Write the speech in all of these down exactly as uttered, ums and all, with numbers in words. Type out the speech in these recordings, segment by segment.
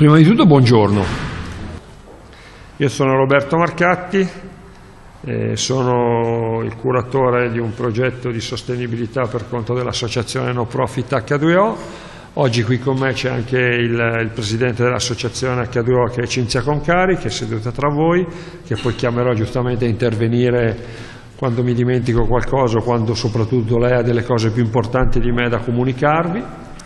Prima di tutto buongiorno, io sono Roberto Marcatti, eh, sono il curatore di un progetto di sostenibilità per conto dell'associazione no profit acca due o. Oggi qui con me c'è anche il, il presidente dell'associazione acca due o, che è Cinzia Concari, che è seduta tra voi, che poi chiamerò giustamente a intervenire quando mi dimentico qualcosa o quando soprattutto lei ha delle cose più importanti di me da comunicarvi.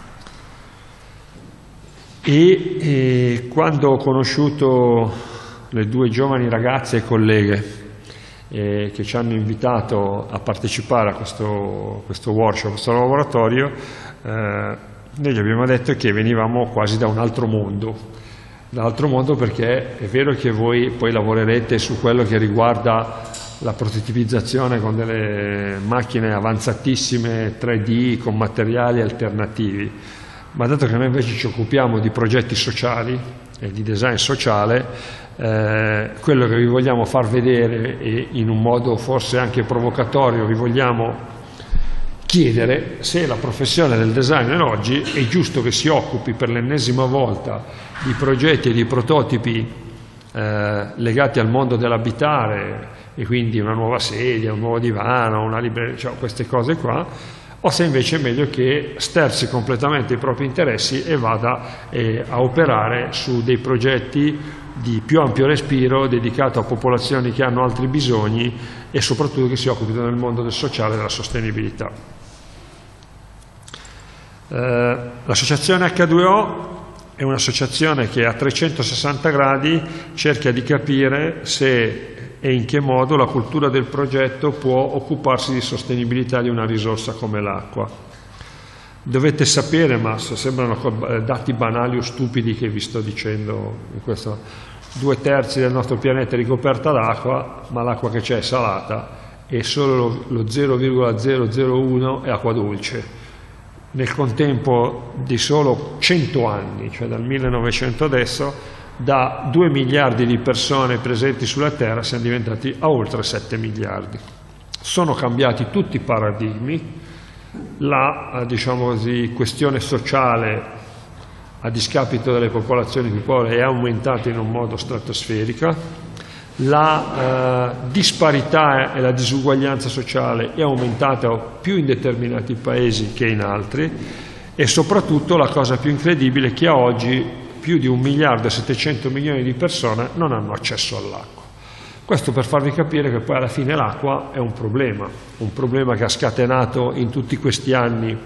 E, e quando ho conosciuto le due giovani ragazze e colleghe eh, che ci hanno invitato a partecipare a questo, questo workshop, a questo laboratorio, eh, noi gli abbiamo detto che venivamo quasi da un altro mondo, dall'altro mondo perché è vero che voi poi lavorerete su quello che riguarda la prototipizzazione con delle macchine avanzatissime tre D con materiali alternativi, ma dato che noi invece ci occupiamo di progetti sociali e di design sociale, eh, quello che vi vogliamo far vedere e in un modo forse anche provocatorio vi vogliamo chiedere se la professione del designer oggi è giusto che si occupi per l'ennesima volta di progetti e di prototipi eh, legati al mondo dell'abitare, e quindi una nuova sedia, un nuovo divano, una libreria, cioè queste cose qua, o se invece è meglio che sterzi completamente i propri interessi e vada eh, a operare su dei progetti di più ampio respiro dedicato a popolazioni che hanno altri bisogni e soprattutto che si occupino del mondo del sociale e della sostenibilità. Eh, L'associazione acca due o è un'associazione che a trecentosessanta gradi cerca di capire se e in che modo la cultura del progetto può occuparsi di sostenibilità di una risorsa come l'acqua. Dovete sapere, ma sembrano dati banali o stupidi che vi sto dicendo, in questo, due terzi del nostro pianeta è ricoperta d'acqua, ma l'acqua che c'è è salata e solo lo zero virgola zero zero uno è acqua dolce. Nel contempo di solo cento anni, cioè dal millenovecento adesso, da due miliardi di persone presenti sulla Terra siamo diventati a oltre sette miliardi. Sono cambiati tutti i paradigmi, la diciamo così, questione sociale a discapito delle popolazioni più povere è aumentata in un modo stratosferico, la eh, disparità e la disuguaglianza sociale è aumentata più in determinati paesi che in altri, e soprattutto la cosa più incredibile è che a oggi più di un miliardo e settecento milioni di persone non hanno accesso all'acqua. Questo per farvi capire che poi alla fine l'acqua è un problema, un problema che ha scatenato in tutti questi anni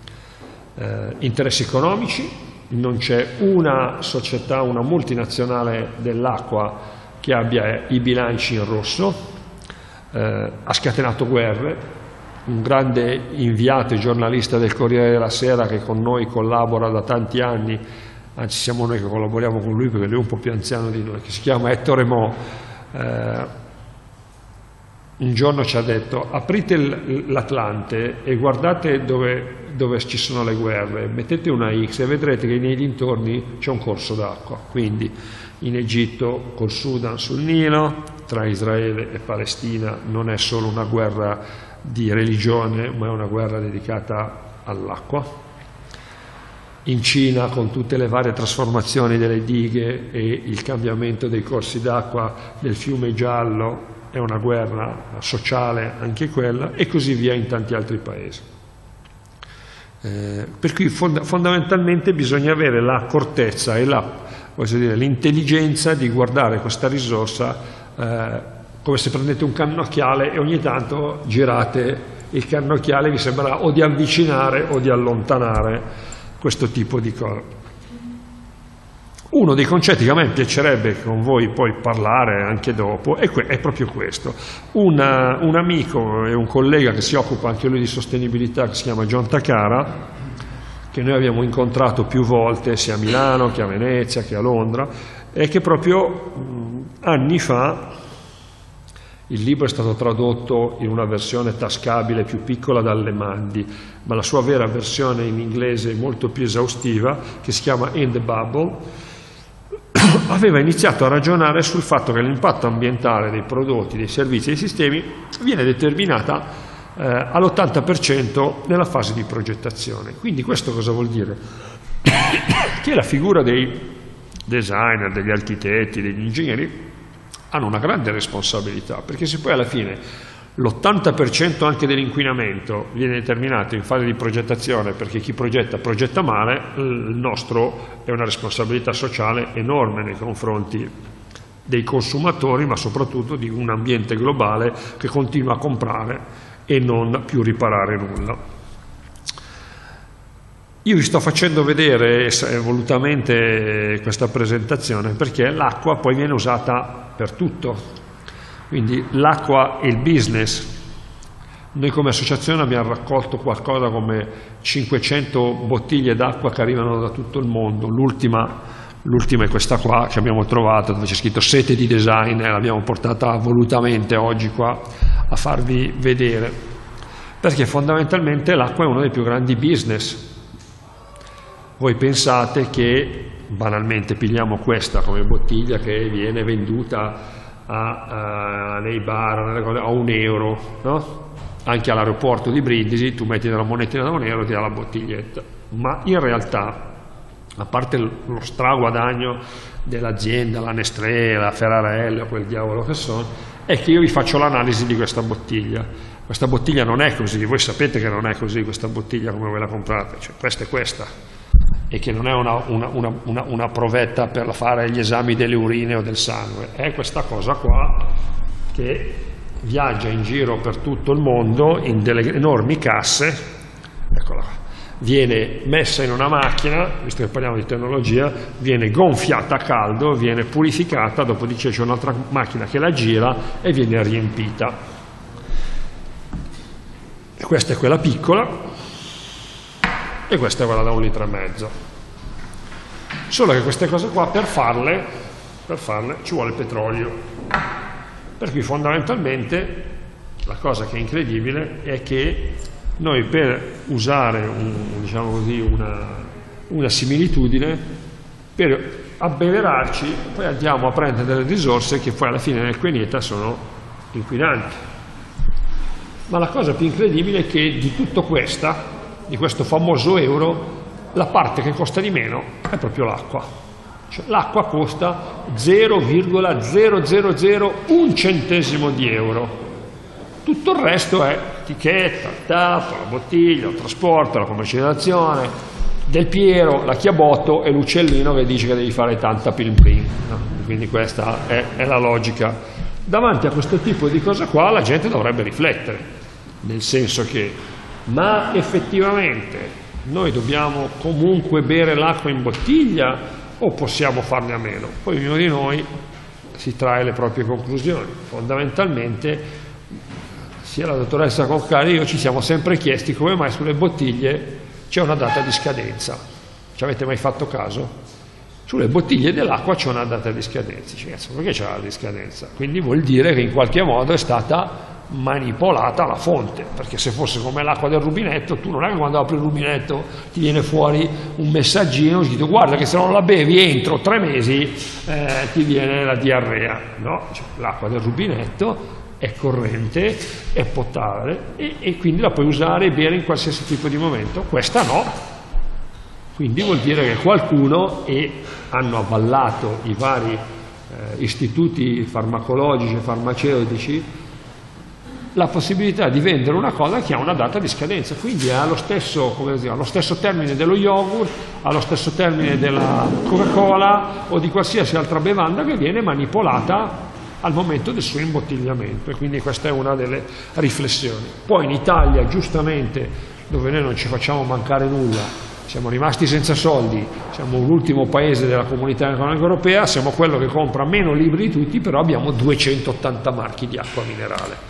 eh, interessi economici. Non c'è una società, una multinazionale dell'acqua che abbia i bilanci in rosso, eh, ha scatenato guerre. Un grande inviato e giornalista del Corriere della Sera che con noi collabora da tanti anni, anzi siamo noi che collaboriamo con lui perché lui è un po' più anziano di noi, che si chiama Ettore Mo, eh, un giorno ci ha detto: aprite l'Atlante e guardate dove, dove ci sono le guerre, mettete una X e vedrete che nei dintorni c'è un corso d'acqua. Quindi in Egitto col Sudan sul Nilo, tra Israele e Palestina non è solo una guerra di religione ma è una guerra dedicata all'acqua. In Cina, con tutte le varie trasformazioni delle dighe e il cambiamento dei corsi d'acqua del fiume Giallo, è una guerra sociale anche quella, e così via in tanti altri paesi. Eh, per cui fond fondamentalmente bisogna avere l'accortezza e l'intelligenza di guardare questa risorsa eh, come se prendete un cannocchiale e ogni tanto girate il cannocchiale, vi sembrerà o di avvicinare o di allontanare questo tipo di cose. Uno dei concetti che a me piacerebbe con voi poi parlare anche dopo è, è proprio questo. Una, un amico e un collega che si occupa anche lui di sostenibilità, che si chiama John Takara, che noi abbiamo incontrato più volte sia a Milano che a Venezia che a Londra, e che proprio mh, anni fa, il libro è stato tradotto in una versione tascabile più piccola dalle Mandi, ma la sua vera versione in inglese è molto più esaustiva, che si chiama In the Bubble, aveva iniziato a ragionare sul fatto che l'impatto ambientale dei prodotti, dei servizi e dei sistemi viene determinata eh, all'ottanta per cento nella fase di progettazione. Quindi questo cosa vuol dire? Che la figura dei designer, degli architetti, degli ingegneri, hanno una grande responsabilità, perché se poi alla fine l'ottanta per cento anche dell'inquinamento viene determinato in fase di progettazione perché chi progetta progetta male, il nostro è una responsabilità sociale enorme nei confronti dei consumatori, ma soprattutto di un ambiente globale che continua a comprare e non più riparare nulla. Io vi sto facendo vedere volutamente questa presentazione perché l'acqua poi viene usata per tutto, quindi l'acqua e il business. Noi come associazione abbiamo raccolto qualcosa come cinquecento bottiglie d'acqua che arrivano da tutto il mondo, l'ultima, l'ultima è questa qua che abbiamo trovato dove c'è scritto sete di design e l'abbiamo portata volutamente oggi qua a farvi vedere, perché fondamentalmente l'acqua è uno dei più grandi business. Voi pensate che banalmente pigliamo questa come bottiglia che viene venduta a, a, nei bar a un euro, no? Anche all'aeroporto di Brindisi tu metti della monetina da un euro e ti dà la bottiglietta, ma in realtà, a parte lo straguadagno dell'azienda, la Nestlé, la Ferrarella o quel diavolo che sono, è che io vi faccio l'analisi di questa bottiglia. Questa bottiglia non è così, voi sapete che non è così questa bottiglia come voi la comprate, cioè questa è questa, e che non è una, una, una, una, una provetta per fare gli esami delle urine o del sangue, è questa cosa qua che viaggia in giro per tutto il mondo in delle enormi casse, eccola qua, viene messa in una macchina, visto che parliamo di tecnologia, viene gonfiata a caldo, viene purificata, dopodiché c'è un'altra macchina che la gira e viene riempita. E questa è quella piccola e questa è quella da un litro e mezzo. Solo che queste cose qua per farle, per farle ci vuole petrolio. Per cui fondamentalmente la cosa che è incredibile è che noi per usare un, diciamo così, una, una similitudine, per abbeverarci poi andiamo a prendere delle risorse che poi alla fine nel pianeta sono inquinanti. Ma la cosa più incredibile è che di tutto questa, di questo famoso euro, la parte che costa di meno è proprio l'acqua. Cioè, l'acqua costa zero virgola zero zero zero uno centesimo di euro. Tutto il resto è etichetta, il tappo, la bottiglia, il trasporto, la commercializzazione, del Piero, la Chiabotto e l'uccellino che dice che devi fare tanta plim plim. No? Quindi questa è, è la logica. Davanti a questo tipo di cosa qua la gente dovrebbe riflettere, nel senso che, ma effettivamente noi dobbiamo comunque bere l'acqua in bottiglia o possiamo farne a meno? Poi ognuno di noi si trae le proprie conclusioni. Fondamentalmente sia la dottoressa Coccari che io ci siamo sempre chiesti come mai sulle bottiglie c'è una data di scadenza. Ci avete mai fatto caso? Sulle bottiglie dell'acqua c'è una data di scadenza. Perché c'è la data di scadenza? Quindi vuol dire che in qualche modo è stata manipolata la fonte, perché se fosse come l'acqua del rubinetto, tu non è che quando apri il rubinetto ti viene fuori un messaggino che dice guarda che se non la bevi entro tre mesi eh, ti viene la diarrea. No, cioè, l'acqua del rubinetto è corrente, è potabile e, e quindi la puoi usare e bere in qualsiasi tipo di momento. Questa no, quindi vuol dire che qualcuno, e hanno avvallato i vari eh, istituti farmacologici e farmaceutici, la possibilità di vendere una cosa che ha una data di scadenza, quindi ha lo stesso, come dire, lo stesso termine dello yogurt, ha lo stesso termine della Coca-Cola o di qualsiasi altra bevanda che viene manipolata al momento del suo imbottigliamento, e quindi questa è una delle riflessioni. Poi in Italia, giustamente, dove noi non ci facciamo mancare nulla, siamo rimasti senza soldi, siamo l'ultimo paese della Comunità Economica Europea, siamo quello che compra meno libri di tutti, però abbiamo duecentottanta marchi di acqua minerale.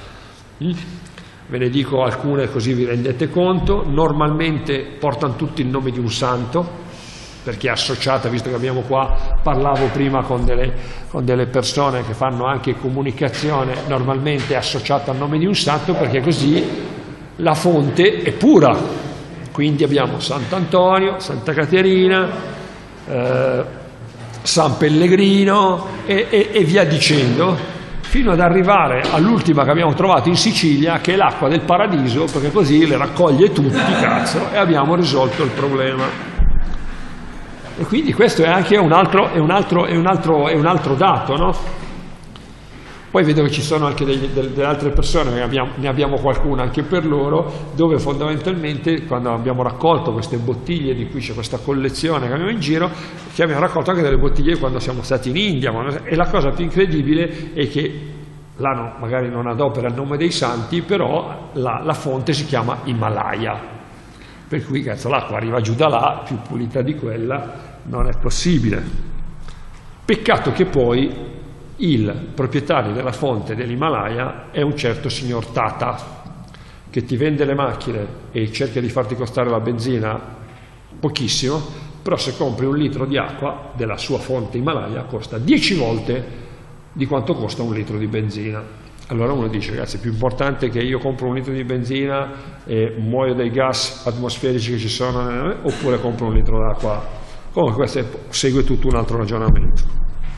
Ve ne dico alcune così vi rendete conto. Normalmente portano tutti il nome di un santo, perché è associata, visto che abbiamo qua, parlavo prima con delle, con delle persone che fanno anche comunicazione, normalmente è associata al nome di un santo perché così la fonte è pura. Quindi abbiamo Sant'Antonio, Santa Caterina, eh, San Pellegrino e, e, e via dicendo, fino ad arrivare all'ultima che abbiamo trovato in Sicilia, che è l'acqua del paradiso, perché così le raccoglie tutti, cazzo, e abbiamo risolto il problema. E quindi questo è anche un altro, è un altro, è un altro, è un altro dato, no? Poi vedo che ci sono anche degli, delle altre persone, ne abbiamo, ne abbiamo qualcuna anche per loro, dove fondamentalmente quando abbiamo raccolto queste bottiglie, di cui c'è questa collezione che abbiamo in giro, che abbiamo raccolto anche delle bottiglie quando siamo stati in India, e la cosa più incredibile è che là no, magari non adopera il nome dei santi, però la, la fonte si chiama Himalaya, per cui cazzo, l'acqua arriva giù da là, più pulita di quella non è possibile. Peccato che poi il proprietario della fonte dell'Himalaya è un certo signor Tata, che ti vende le macchine e cerca di farti costare la benzina pochissimo, però se compri un litro di acqua della sua fonte Himalaya costa dieci volte di quanto costa un litro di benzina. Allora uno dice, ragazzi, è più importante che io compro un litro di benzina e muoio dai gas atmosferici che ci sono, oppure compro un litro d'acqua? Comunque questo segue tutto un altro ragionamento.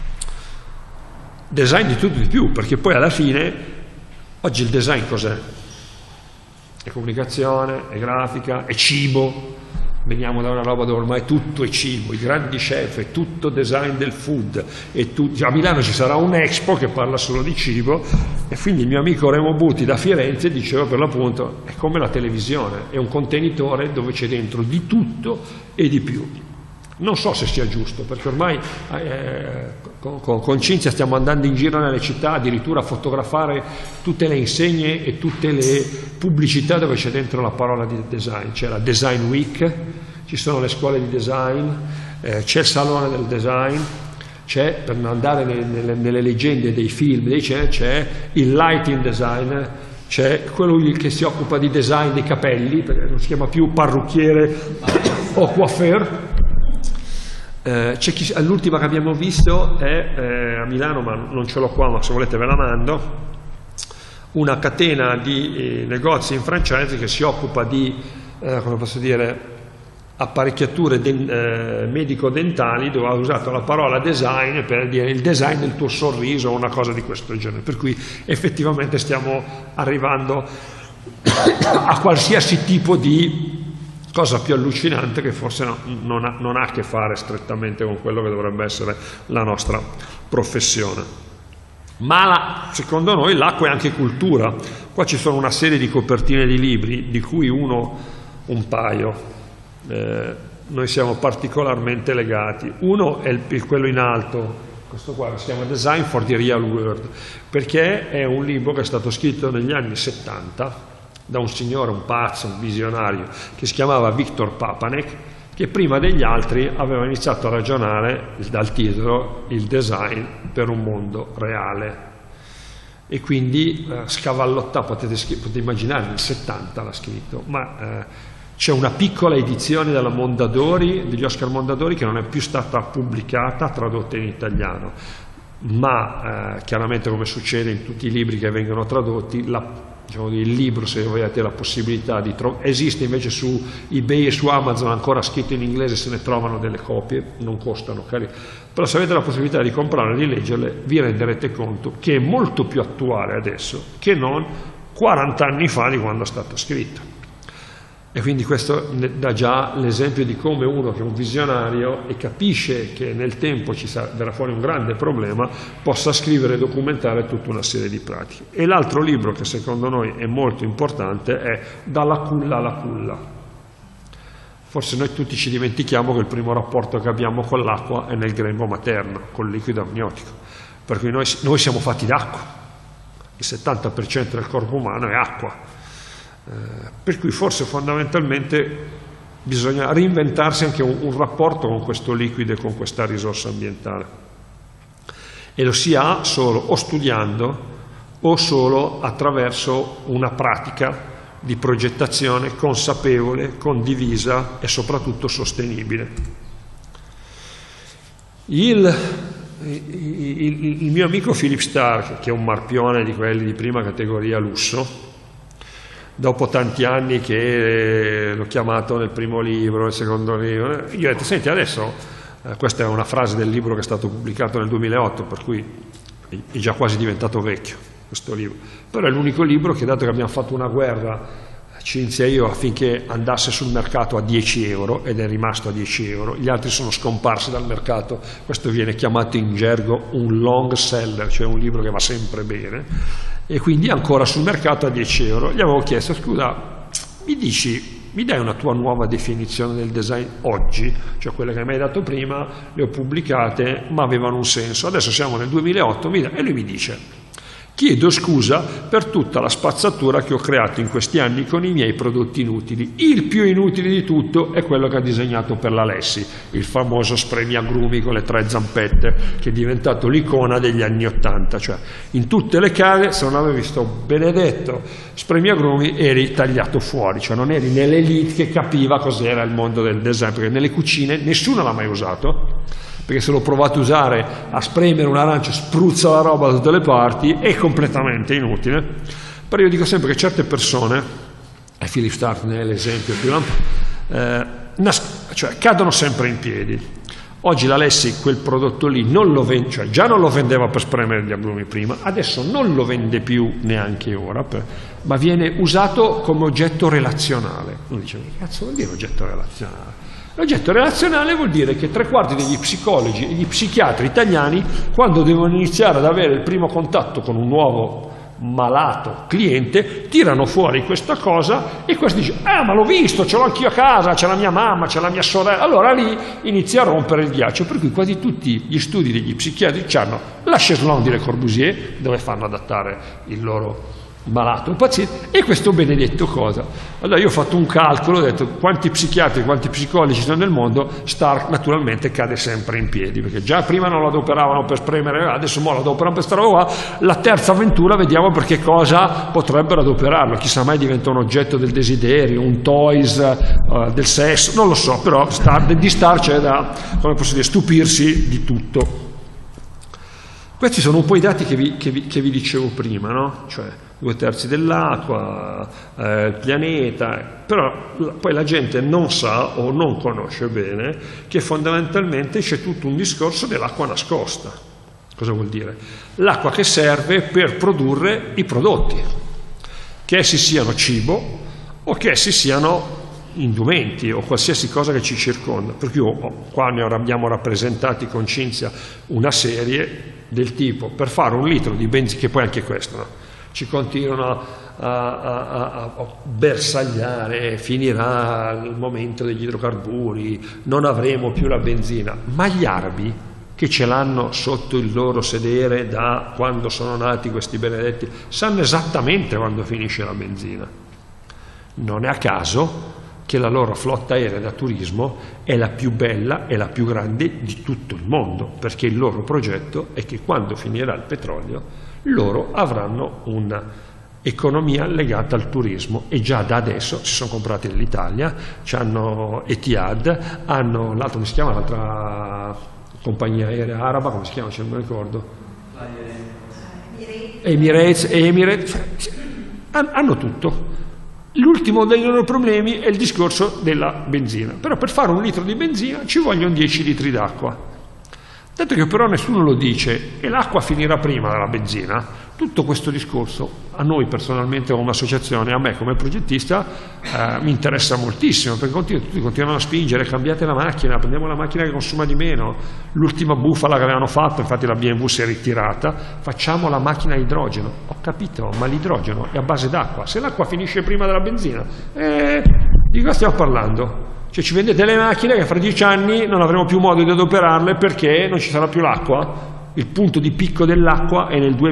Design di tutto di più, perché poi alla fine oggi il design cos'è? È comunicazione, è grafica, è cibo. Veniamo da una roba dove ormai tutto è cibo, i grandi chef, è tutto design del food. E tu, a Milano ci sarà un Expo che parla solo di cibo, e quindi il mio amico Remo Butti da Firenze diceva per l'appunto è come la televisione, è un contenitore dove c'è dentro di tutto e di più. Non so se sia giusto, perché ormai eh, con, con Cinzia stiamo andando in giro nelle città addirittura a fotografare tutte le insegne e tutte le pubblicità dove c'è dentro la parola di design. C'è la Design Week, ci sono le scuole di design, eh, c'è il salone del design, c'è, per non andare nelle, nelle, nelle leggende dei film, c'è, c'è il lighting design, c'è quello che si occupa di design dei capelli, perché non si chiama più parrucchiere o coiffeur. Eh, l'ultima che abbiamo visto è eh, a Milano, ma non ce l'ho qua, ma se volete ve la mando, una catena di eh, negozi in francese che si occupa di, eh, come posso dire, apparecchiature eh, medico-dentali, dove ha usato la parola design per dire il design del tuo sorriso o una cosa di questo genere, per cui effettivamente stiamo arrivando a qualsiasi tipo di cosa più allucinante, che forse no, non, ha, non ha a che fare strettamente con quello che dovrebbe essere la nostra professione. Ma la, secondo noi l'acqua è anche cultura. Qua ci sono una serie di copertine di libri, di cui uno, un paio, eh, noi siamo particolarmente legati. Uno è il, il, quello in alto, questo qua, che si chiama Design for the Real World, perché è un libro che è stato scritto negli anni settanta, da un signore, un pazzo, un visionario, che si chiamava Victor Papanek, che prima degli altri aveva iniziato a ragionare, dal titolo, il design per un mondo reale. E quindi eh, scavallottà, potete, potete immaginare, nel settanta l'ha scritto, ma eh, c'è una piccola edizione della Mondadori, degli Oscar Mondadori, che non è più stata pubblicata, tradotta in italiano, ma eh, chiaramente, come succede in tutti i libri che vengono tradotti, la diciamo, il libro, se voi avete la possibilità di trovare, esiste invece su eBay e su Amazon ancora scritto in inglese, se ne trovano delle copie, non costano cari, però se avete la possibilità di comprarle e di leggerle vi renderete conto che è molto più attuale adesso che non quaranta anni fa di quando è stato scritto. E quindi questo dà già l'esempio di come uno che è un visionario e capisce che nel tempo ci sarà, verrà fuori un grande problema, possa scrivere e documentare tutta una serie di pratiche. E l'altro libro che secondo noi è molto importante è Dalla culla alla culla. Forse noi tutti ci dimentichiamo che il primo rapporto che abbiamo con l'acqua è nel grembo materno, col liquido amniotico, per cui noi, noi siamo fatti d'acqua, il settanta per cento del corpo umano è acqua. Eh, per cui forse fondamentalmente bisogna reinventarsi anche un, un rapporto con questo liquido e con questa risorsa ambientale, e lo si ha solo o studiando o solo attraverso una pratica di progettazione consapevole, condivisa e soprattutto sostenibile. Il, il, il, il mio amico Philip Stark, che è un marpione di quelli di prima categoria lusso, dopo tanti anni che l'ho chiamato nel primo libro, nel secondo libro, io ho detto, senti, adesso, eh, questa è una frase del libro che è stato pubblicato nel duemilaotto, per cui è già quasi diventato vecchio questo libro, però è l'unico libro che, dato che abbiamo fatto una guerra Cinzia e io, affinché andasse sul mercato a dieci euro, ed è rimasto a dieci euro, gli altri sono scomparsi dal mercato. Questo viene chiamato in gergo un long seller, cioè un libro che va sempre bene, e quindi ancora sul mercato a dieci euro. Gli avevo chiesto: scusa, mi dici, mi dai una tua nuova definizione del design oggi? Cioè quelle che mi hai dato prima le ho pubblicate ma avevano un senso, adesso siamo nel duemilaotto, mi dai? E lui mi dice: chiedo scusa per tutta la spazzatura che ho creato in questi anni con i miei prodotti inutili. Il più inutile di tutto è quello che ha disegnato per l'Alessi, il famoso spremiagrumi con le tre zampette, che è diventato l'icona degli anni Ottanta. Cioè, in tutte le case, se non avevi visto benedetto spremiagrumi, eri tagliato fuori, cioè non eri nell'elite che capiva cos'era il mondo del design, perché nelle cucine nessuno l'ha mai usato. Perché se l'ho provato a usare a spremere un'arancia, spruzza la roba da tutte le parti, è completamente inutile. Però io dico sempre che certe persone, e Philip Stark ne è l'esempio più ampio, eh, cioè cadono sempre in piedi. Oggi l'Alessi quel prodotto lì non lo vende, cioè già non lo vendeva per spremere gli agrumi prima, adesso non lo vende più neanche ora, per, ma viene usato come oggetto relazionale. Uno dice: che cazzo vuol dire oggetto relazionale? L'oggetto relazionale vuol dire che tre quarti degli psicologi e gli psichiatri italiani, quando devono iniziare ad avere il primo contatto con un nuovo malato cliente, tirano fuori questa cosa e questo dice: ah, ma l'ho visto, ce l'ho anch'io a casa, c'è la mia mamma, c'è la mia sorella. Allora lì inizia a rompere il ghiaccio, per cui quasi tutti gli studi degli psichiatri hanno la chaise-longue di Le Corbusier, dove fanno adattare il loro malato, il paziente, e questo benedetto cosa. Allora io ho fatto un calcolo, ho detto quanti psichiatri, quanti psicologi ci sono nel mondo. Stark naturalmente cade sempre in piedi, perché già prima non lo adoperavano per spremere, adesso mo lo adoperano per sta roba. La terza avventura vediamo per che cosa potrebbero adoperarlo, chissà mai diventa un oggetto del desiderio, un toys uh, del sesso, non lo so, però Star, di Star c'è da, come posso dire, stupirsi di tutto. Questi sono un po' i dati che vi, che vi, che vi dicevo prima, no? Cioè due terzi dell'acqua, eh, il pianeta, però poi la gente non sa o non conosce bene che fondamentalmente c'è tutto un discorso dell'acqua nascosta. Cosa vuol dire? L'acqua che serve per produrre i prodotti, che essi siano cibo o che essi siano indumenti o qualsiasi cosa che ci circonda. Per cui oh, qua ne abbiamo rappresentati con Cinzia una serie del tipo: per fare un litro di benzina, che poi anche questo, no? Ci continuano a, a, a, a bersagliare, finirà il momento degli idrocarburi, non avremo più la benzina. Ma gli arabi, che ce l'hanno sotto il loro sedere da quando sono nati questi benedetti, sanno esattamente quando finisce la benzina. Non è a caso che la loro flotta aerea da turismo è la più bella e la più grande di tutto il mondo, perché il loro progetto è che quando finirà il petrolio loro avranno un'economia legata al turismo, e già da adesso si sono comprati nell'Italia, hanno Etihad, hanno l'altra, come si chiama l'altra compagnia aerea araba, come si chiama, se non mi ricordo, Emirates, Emirates, hanno tutto. L'ultimo dei loro problemi è il discorso della benzina, però per fare un litro di benzina ci vogliono dieci litri d'acqua. Dato che però nessuno lo dice e l'acqua finirà prima della benzina, tutto questo discorso a noi personalmente come associazione, a me come progettista, eh, mi interessa moltissimo, perché continu- tutti continuano a spingere: cambiate la macchina, prendiamo la macchina che consuma di meno, l'ultima bufala che avevano fatto, infatti la B M W si è ritirata, facciamo la macchina a idrogeno. Ho capito, ma l'idrogeno è a base d'acqua, se l'acqua finisce prima della benzina, eh, di cosa stiamo parlando? Cioè ci vendete le macchine che fra dieci anni non avremo più modo di adoperarle perché non ci sarà più l'acqua? Il punto di picco dell'acqua è nel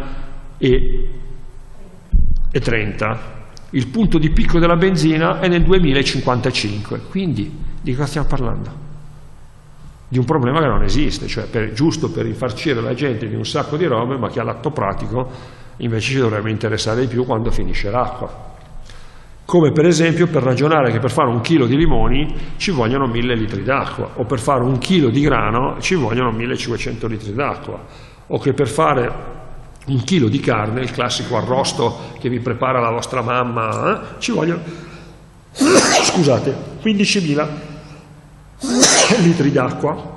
duemilatrenta, il punto di picco della benzina è nel duemilacinquantacinque, quindi di cosa stiamo parlando? Di un problema che non esiste, cioè per, giusto per infarcire la gente di un sacco di robe, ma che all'atto pratico invece ci dovrebbe interessare di più quando finisce l'acqua. Come per esempio per ragionare che per fare un chilo di limoni ci vogliono mille litri d'acqua, o per fare un chilo di grano ci vogliono millecinquecento litri d'acqua, o che per fare un chilo di carne, il classico arrosto che vi prepara la vostra mamma, eh, ci vogliono scusate, quindicimila litri d'acqua.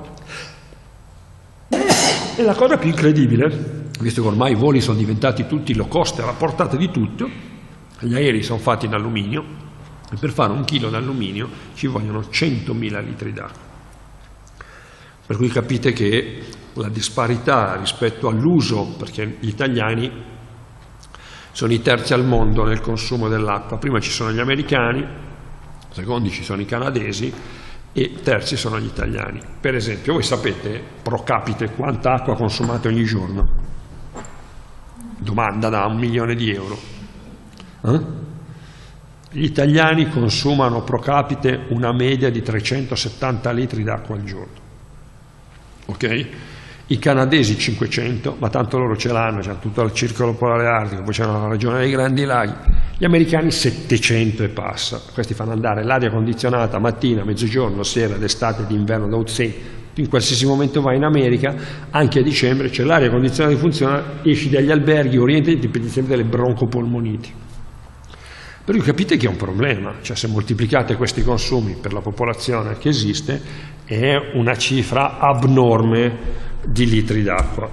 E la cosa più incredibile, visto che ormai i voli sono diventati tutti low cost alla portata di tutto, Gli aerei sono fatti in alluminio e per fare un chilo d'alluminio ci vogliono centomila litri d'acqua. Per cui capite che la disparità rispetto all'uso, perché gli italiani sono i terzi al mondo nel consumo dell'acqua, prima ci sono gli americani, secondi ci sono i canadesi e terzi sono gli italiani. Per esempio, voi sapete pro capite quanta acqua consumate ogni giorno? Domanda da un milione di euro. Eh? Gli italiani consumano pro capite una media di trecentosettanta litri d'acqua al giorno. Ok? I canadesi cinquecento, ma tanto loro ce l'hanno, c'è tutto il circolo polare artico, poi c'è la regione dei Grandi Laghi. Gli americani settecento e passa. Questi fanno andare l'aria condizionata mattina, mezzogiorno, sera, d'estate, d'inverno, d'outside. In qualsiasi momento vai in America, anche a dicembre c'è l'aria condizionata che funziona, esci dagli alberghi, orientati, ti prendi sempre delle broncopolmoniti. Per cui capite che è un problema, cioè se moltiplicate questi consumi per la popolazione che esiste è una cifra abnorme di litri d'acqua.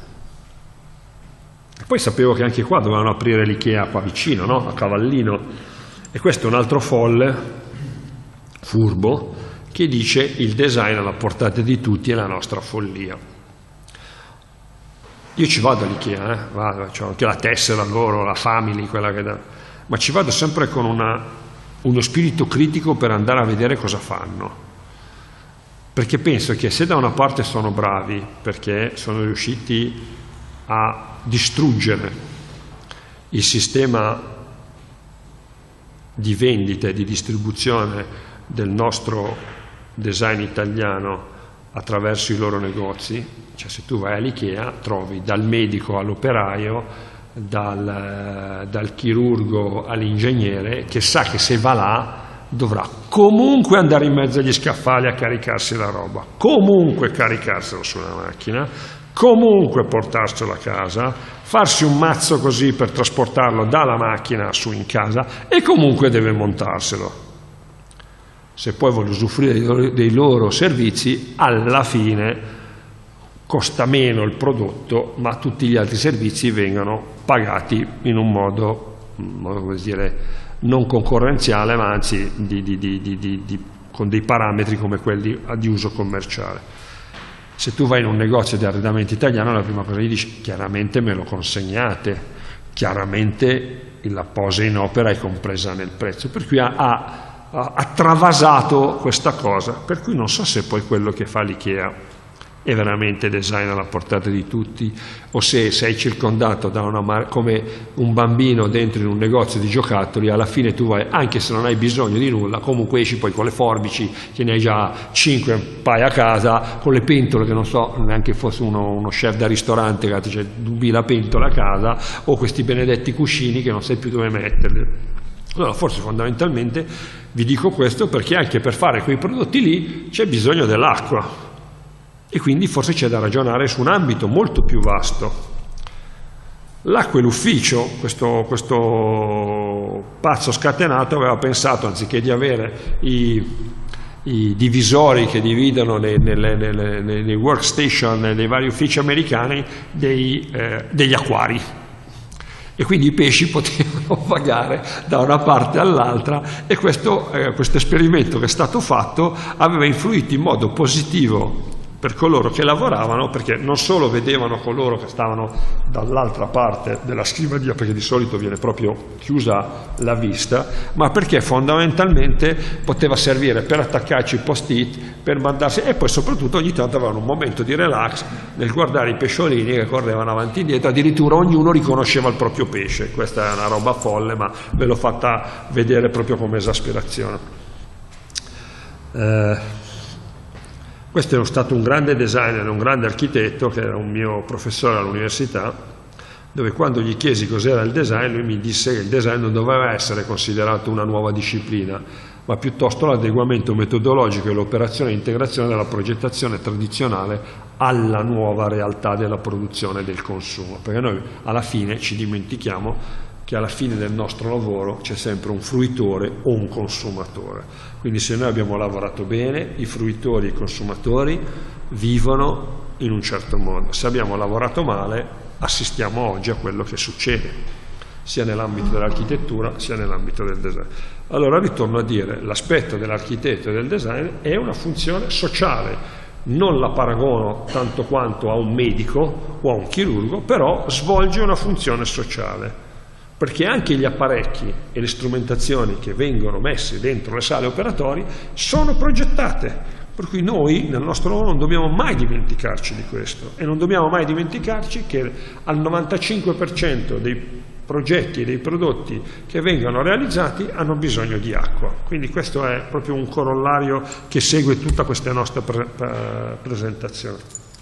Poi sapevo che anche qua dovevano aprire l'Ikea qua vicino, no? A Cavallino, e questo è un altro folle, furbo, che dice il design alla portata di tutti è la nostra follia. Io ci vado all'Ikea, eh? Vado, c'ho anche la tessera loro, la Family, quella che dà, ma ci vado sempre con una, uno spirito critico per andare a vedere cosa fanno. Perché penso che se da una parte sono bravi, perché sono riusciti a distruggere il sistema di vendita e di distribuzione del nostro design italiano attraverso i loro negozi, cioè se tu vai all'Ikea trovi dal medico all'operaio, dal, dal chirurgo all'ingegnere, che sa che se va là dovrà comunque andare in mezzo agli scaffali a caricarsi la roba, comunque caricarselo su una macchina, comunque portarselo a casa, farsi un mazzo così per trasportarlo dalla macchina su in casa e comunque deve montarselo. Se poi vuole usufruire dei loro, dei loro servizi, alla fine costa meno il prodotto, ma tutti gli altri servizi vengono pagati in un modo, come dire, non concorrenziale, ma anzi di, di, di, di, di, di, con dei parametri come quelli di uso commerciale. Se tu vai in un negozio di arredamento italiano, la prima cosa che gli dici, chiaramente me lo consegnate, chiaramente la posa in opera è compresa nel prezzo, per cui ha, ha, ha travasato questa cosa, per cui non so se poi quello che fa l'Ikea è veramente design alla portata di tutti, o se sei circondato da una, come un bambino dentro in un negozio di giocattoli, alla fine tu vai, anche se non hai bisogno di nulla, comunque esci poi con le forbici, che ne hai già cinque paia a casa, con le pentole che non so, neanche fosse uno, uno chef da ristorante che c'è duemila pentole a casa, o questi benedetti cuscini che non sai più dove metterli. Allora forse fondamentalmente vi dico questo perché anche per fare quei prodotti lì c'è bisogno dell'acqua. E quindi forse c'è da ragionare su un ambito molto più vasto. L'acqua e l'ufficio, questo, questo pazzo scatenato aveva pensato, anziché di avere i, i divisori che dividono nei, nelle, nelle, nei workstation dei vari uffici americani, dei, eh, degli acquari. E quindi i pesci potevano vagare da una parte all'altra, e questo, eh, questo esperimento che è stato fatto aveva influito in modo positivo per coloro che lavoravano, perché non solo vedevano coloro che stavano dall'altra parte della scrivania, perché di solito viene proprio chiusa la vista, ma perché fondamentalmente poteva servire per attaccarci i post-it, per mandarsi, e poi soprattutto ogni tanto avevano un momento di relax nel guardare i pesciolini che correvano avanti e indietro, addirittura ognuno riconosceva il proprio pesce. Questa è una roba folle, ma ve l'ho fatta vedere proprio come esasperazione. Eh, Questo è stato un grande designer, un grande architetto, che era un mio professore all'università, dove quando gli chiesi cos'era il design, lui mi disse che il design non doveva essere considerato una nuova disciplina, ma piuttosto l'adeguamento metodologico e l'operazione di integrazione della progettazione tradizionale alla nuova realtà della produzione e del consumo. Perché noi alla fine ci dimentichiamo che alla fine del nostro lavoro c'è sempre un fruitore o un consumatore. Quindi se noi abbiamo lavorato bene, i fruitori e i consumatori vivono in un certo modo. Se abbiamo lavorato male, assistiamo oggi a quello che succede. sia nell'ambito dell'architettura sia nell'ambito del design. Allora ritorno a dire, l'aspetto dell'architetto e del design è una funzione sociale, non la paragono tanto quanto a un medico o a un chirurgo, però svolge una funzione sociale, perché anche gli apparecchi e le strumentazioni che vengono messe dentro le sale operatori sono progettate, per cui noi nel nostro lavoro non dobbiamo mai dimenticarci di questo, e non dobbiamo mai dimenticarci che al novantacinque per cento dei progetti e dei prodotti che vengono realizzati hanno bisogno di acqua. Quindi questo è proprio un corollario che segue tutta questa nostra pre pre presentazione.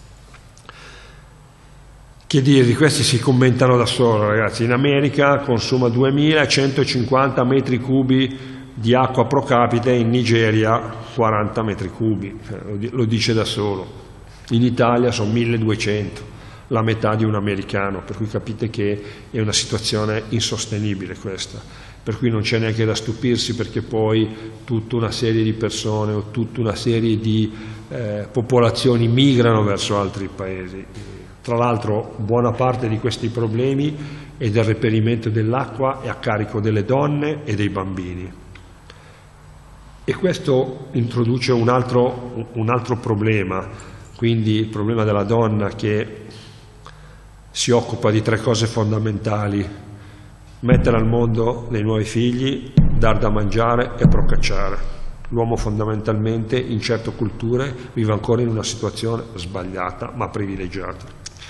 Che dire, di questi si commentano da solo, ragazzi. In America consuma duemilacentocinquanta metri cubi di acqua pro capite, in Nigeria quaranta metri cubi, lo dice da solo. In Italia sono milleduecento, la metà di un americano, per cui capite che è una situazione insostenibile questa, per cui non c'è neanche da stupirsi, perché poi tutta una serie di persone o tutta una serie di eh, popolazioni migrano verso altri paesi. Tra l'altro buona parte di questi problemi e del reperimento dell'acqua è a carico delle donne e dei bambini. E questo introduce un altro, un altro problema, quindi il problema della donna che si occupa di tre cose fondamentali: mettere al mondo dei nuovi figli, dar da mangiare e procacciare. L'uomo fondamentalmente in certe culture vive ancora in una situazione sbagliata ma privilegiata.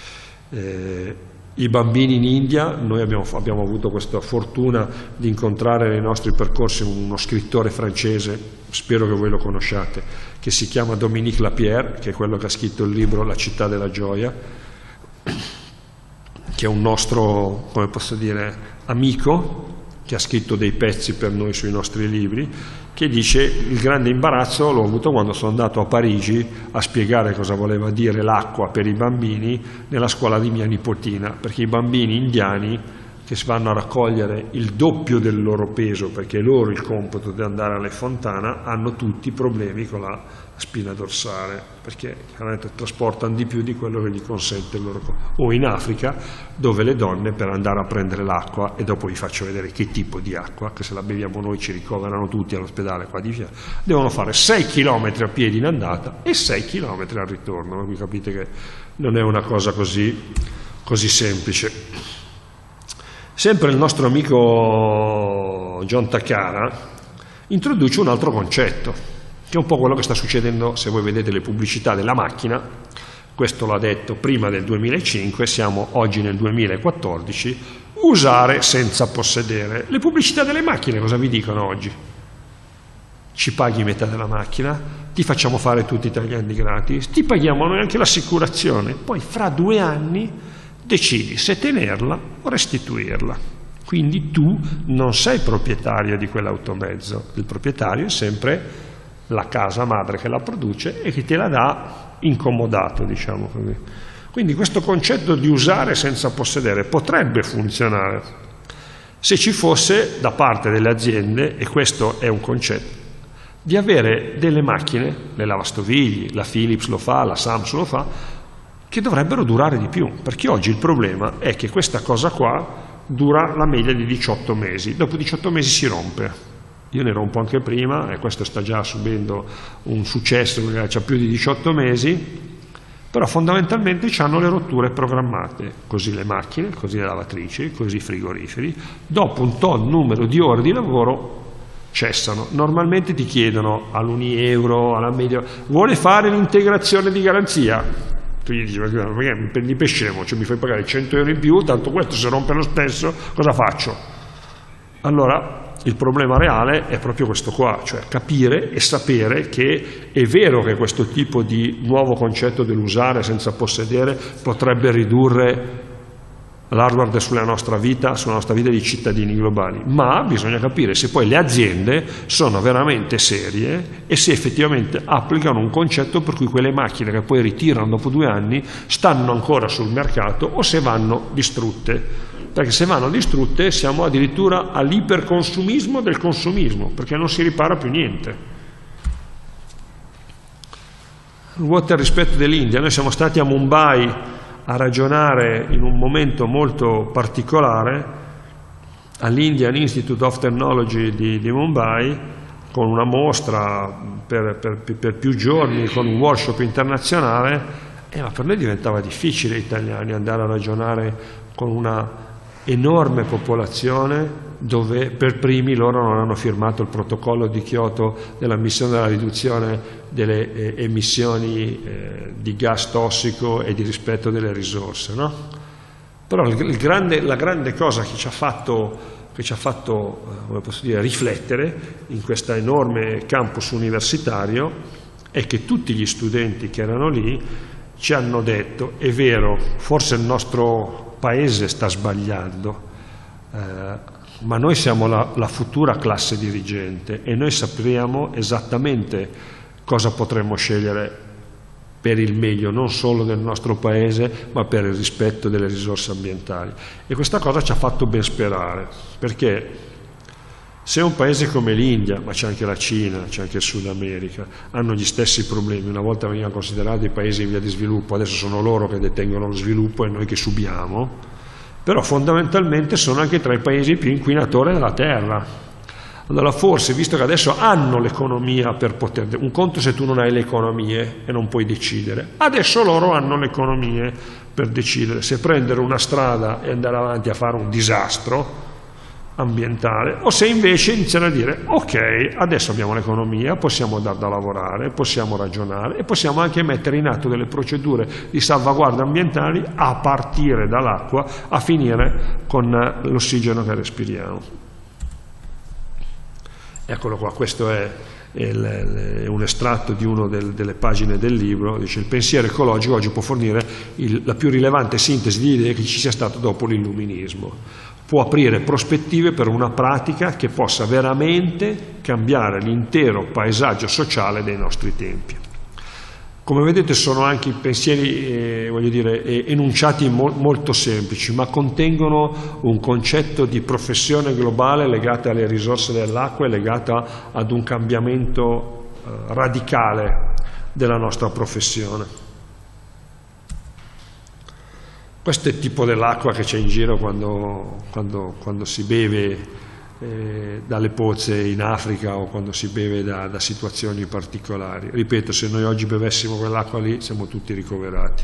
Eh, I bambini in India, noi abbiamo, abbiamo avuto questa fortuna di incontrare nei nostri percorsi uno scrittore francese, spero che voi lo conosciate, che si chiama Dominique Lapierre, che è quello che ha scritto il libro La città della gioia, che è un nostro, come posso dire, amico, che ha scritto dei pezzi per noi sui nostri libri, che dice: il grande imbarazzo l'ho avuto quando sono andato a Parigi a spiegare cosa voleva dire l'acqua per i bambini nella scuola di mia nipotina, perché i bambini indiani che si vanno a raccogliere il doppio del loro peso, perché è loro il compito di andare alle fontane, hanno tutti problemi con la spina dorsale, perché chiaramente trasportano di più di quello che gli consente il loro corpo. O in Africa, dove le donne per andare a prendere l'acqua, e dopo vi faccio vedere che tipo di acqua, che se la beviamo noi ci ricoverano tutti all'ospedale qua di fianco, devono fare sei chilometri a piedi in andata e sei chilometri al ritorno. Quindi capite che non è una cosa così, così semplice. Sempre il nostro amico John Takara introduce un altro concetto, che è un po' quello che sta succedendo se voi vedete le pubblicità della macchina. Questo l'ha detto prima del duemilacinque, siamo oggi nel duemilaquattordici. Usare senza possedere. Le pubblicità delle macchine cosa vi dicono oggi? Ci paghi metà della macchina, ti facciamo fare tutti i tagliandi gratis, ti paghiamo noi anche l'assicurazione, poi fra due anni decidi se tenerla o restituirla. Quindi tu non sei proprietario di quell'automezzo, il proprietario è sempre la casa madre che la produce e che te la dà incomodato, diciamo così. Quindi questo concetto di usare senza possedere potrebbe funzionare se ci fosse da parte delle aziende, e questo è un concetto, di avere delle macchine, le lavastoviglie, la Philips lo fa, la Samsung lo fa, che dovrebbero durare di più, perché oggi il problema è che questa cosa qua dura la media di diciotto mesi, dopo diciotto mesi si rompe. Io ne rompo anche prima e questo sta già subendo un successo perché ha più di diciotto mesi, però fondamentalmente hanno le rotture programmate, così le macchine, così le lavatrici, così i frigoriferi, dopo un tot numero di ore di lavoro cessano. Normalmente ti chiedono all'uni euro, alla media, vuole fare l'integrazione di garanzia? Tu gli dici, perché mi prendi per scemo, cioè mi fai pagare cento euro in più, tanto questo se rompe lo stesso, cosa faccio? Allora il problema reale è proprio questo qua, cioè capire e sapere che è vero che questo tipo di nuovo concetto dell'usare senza possedere potrebbe ridurre l'hardware sulla nostra vita, sulla nostra vita di cittadini globali, ma bisogna capire se poi le aziende sono veramente serie e se effettivamente applicano un concetto per cui quelle macchine che poi ritirano dopo due anni stanno ancora sul mercato o se vanno distrutte, perché se vanno distrutte siamo addirittura all'iperconsumismo del consumismo, perché non si ripara più niente. Ruota il rispetto dell'India, noi siamo stati a Mumbai a ragionare in un momento molto particolare all'Indian Institute of Technology di, di Mumbai, con una mostra per, per, per più giorni, con un workshop internazionale, eh, ma per noi diventava difficile italiani andare a ragionare con una enorme popolazione dove per primi loro non hanno firmato il protocollo di Kyoto della missione della riduzione delle eh, emissioni eh, di gas tossico e di rispetto delle risorse, no? Però il, il grande, la grande cosa che ci ha fatto, che ci ha fatto eh, come posso dire, riflettere in questo enorme campus universitario è che tutti gli studenti che erano lì ci hanno detto: è vero, forse il nostro paese sta sbagliando, eh, ma noi siamo la, la futura classe dirigente e noi sappiamo esattamente cosa potremmo scegliere per il meglio, non solo del nostro paese, ma per il rispetto delle risorse ambientali. E questa cosa ci ha fatto ben sperare, perché se un paese come l'India, ma c'è anche la Cina, c'è anche il Sud America, hanno gli stessi problemi, una volta venivano considerati paesi in via di sviluppo, adesso sono loro che detengono lo sviluppo e noi che subiamo, però fondamentalmente sono anche tra i paesi più inquinatori della terra. Allora forse, visto che adesso hanno l'economia per poter... Un conto se tu non hai le economie e non puoi decidere, adesso loro hanno le economie per decidere se prendere una strada e andare avanti a fare un disastro ambientale, o se invece iniziano a dire: ok, adesso abbiamo l'economia, possiamo dar da lavorare, possiamo ragionare e possiamo anche mettere in atto delle procedure di salvaguardia ambientali, a partire dall'acqua a finire con l'ossigeno che respiriamo. Eccolo qua, questo è è un estratto di una del, delle pagine del libro. Dice: il pensiero ecologico oggi può fornire il, la più rilevante sintesi di idee che ci sia stata dopo l'illuminismo. Può aprire prospettive per una pratica che possa veramente cambiare l'intero paesaggio sociale dei nostri tempi. Come vedete sono anche pensieri, eh, voglio dire, eh, enunciati mo molto semplici, ma contengono un concetto di professione globale legata alle risorse dell'acqua e legata ad un cambiamento eh, radicale della nostra professione. Questo è il tipo dell'acqua che c'è in giro quando, quando, quando si beve eh, dalle pozze in Africa o quando si beve da, da situazioni particolari. Ripeto, se noi oggi bevessimo quell'acqua lì siamo tutti ricoverati.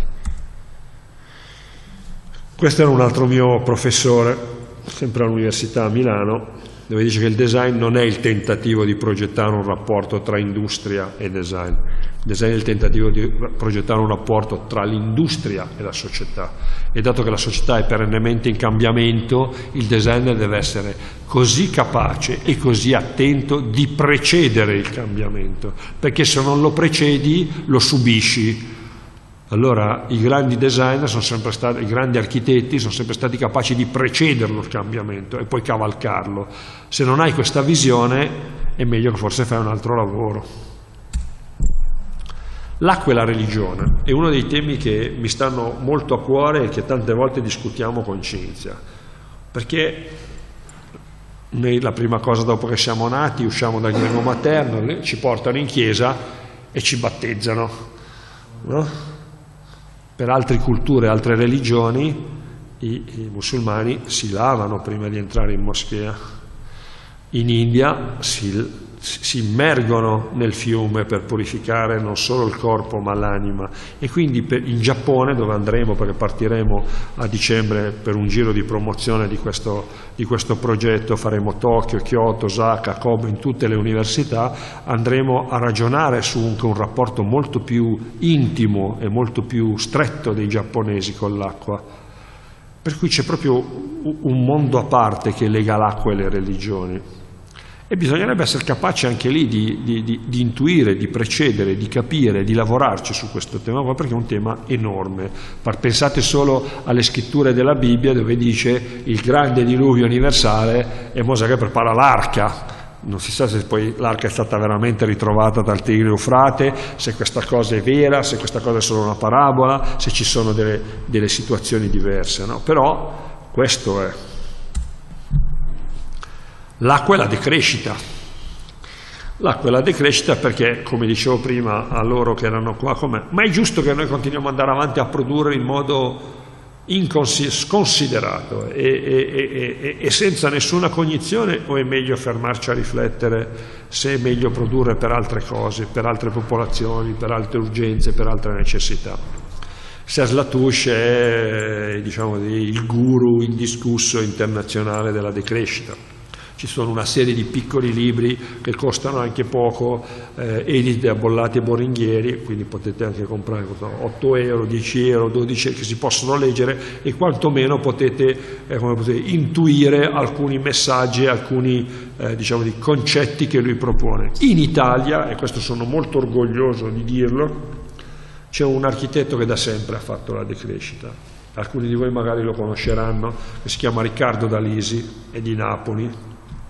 Questo era un altro mio professore, sempre all'Università a Milano, dove dice che il design non è il tentativo di progettare un rapporto tra industria e design. Il design è il tentativo di progettare un rapporto tra l'industria e la società. E dato che la società è perennemente in cambiamento, il designer deve essere così capace e così attento di precedere il cambiamento, perché se non lo precedi lo subisci. Allora i grandi designer sono sempre stati, i grandi architetti sono sempre stati capaci di precederlo il cambiamento e poi cavalcarlo. Se non hai questa visione è meglio che forse fai un altro lavoro. L'acqua e la religione è uno dei temi che mi stanno molto a cuore e che tante volte discutiamo con Cinzia, perché noi la prima cosa dopo che siamo nati usciamo dal grembo materno, ci portano in chiesa e ci battezzano, no? Per altre culture, altre religioni, i, i musulmani si lavano prima di entrare in moschea. In India si, si immergono nel fiume per purificare non solo il corpo ma l'anima. E quindi per, in Giappone, dove andremo, perché partiremo a dicembre per un giro di promozione di questo, di questo progetto, faremo Tokyo, Kyoto, Osaka, Kobe, in tutte le università, andremo a ragionare su un, un rapporto molto più intimo e molto più stretto dei giapponesi con l'acqua. Per cui c'è proprio un mondo a parte che lega l'acqua e le religioni. E bisognerebbe essere capaci anche lì di, di, di, di intuire, di precedere, di capire, di lavorarci su questo tema, perché è un tema enorme. Pensate solo alle scritture della Bibbia, dove dice il grande diluvio universale e Mosè che prepara l'arca. Non si sa se poi l'arca è stata veramente ritrovata dal Tigri Eufrate, se questa cosa è vera, se questa cosa è solo una parabola, se ci sono delle, delle situazioni diverse, no? Però questo è. L'acqua è la decrescita. L'acqua è la decrescita perché, come dicevo prima a loro che erano qua con me, ma è giusto che noi continuiamo ad andare avanti a produrre in modo sconsiderato e, e, e, e senza nessuna cognizione, o è meglio fermarci a riflettere se è meglio produrre per altre cose, per altre popolazioni, per altre urgenze, per altre necessità? Serge Latouche è, diciamo, il guru indiscusso internazionale della decrescita. Ci sono una serie di piccoli libri che costano anche poco, eh, editi da Bollati e Boringhieri, quindi potete anche comprare otto euro, dieci euro, dodici euro, che si possono leggere e quantomeno potete, eh, come potete intuire alcuni messaggi, alcuni eh, diciamo, di concetti che lui propone. In Italia, e questo sono molto orgoglioso di dirlo, c'è un architetto che da sempre ha fatto la decrescita. Alcuni di voi magari lo conosceranno, che si chiama Riccardo D'Alisi, è di Napoli,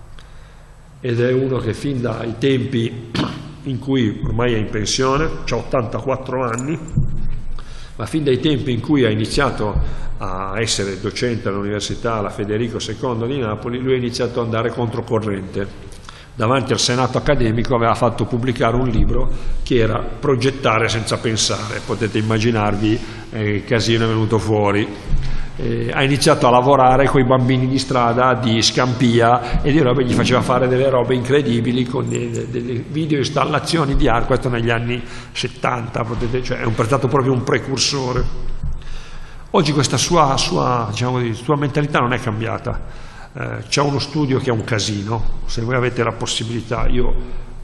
ed è uno che fin dai tempi in cui ormai è in pensione, ha ottantaquattro anni, ma fin dai tempi in cui ha iniziato a essere docente all'Università La Federico secondo di Napoli, lui ha iniziato ad andare controcorrente. Davanti al Senato accademico aveva fatto pubblicare un libro che era Progettare senza pensare. Potete immaginarvi eh, il casino è venuto fuori. Eh, ha iniziato a lavorare con i bambini di strada di Scampia e di robe, gli faceva fare delle robe incredibili con delle, delle video installazioni di arte, questo negli anni settanta, potete, cioè è un, è stato proprio un precursore. Oggi questa sua, sua, diciamo, sua mentalità non è cambiata. Eh, c'è uno studio che è un casino, se voi avete la possibilità, io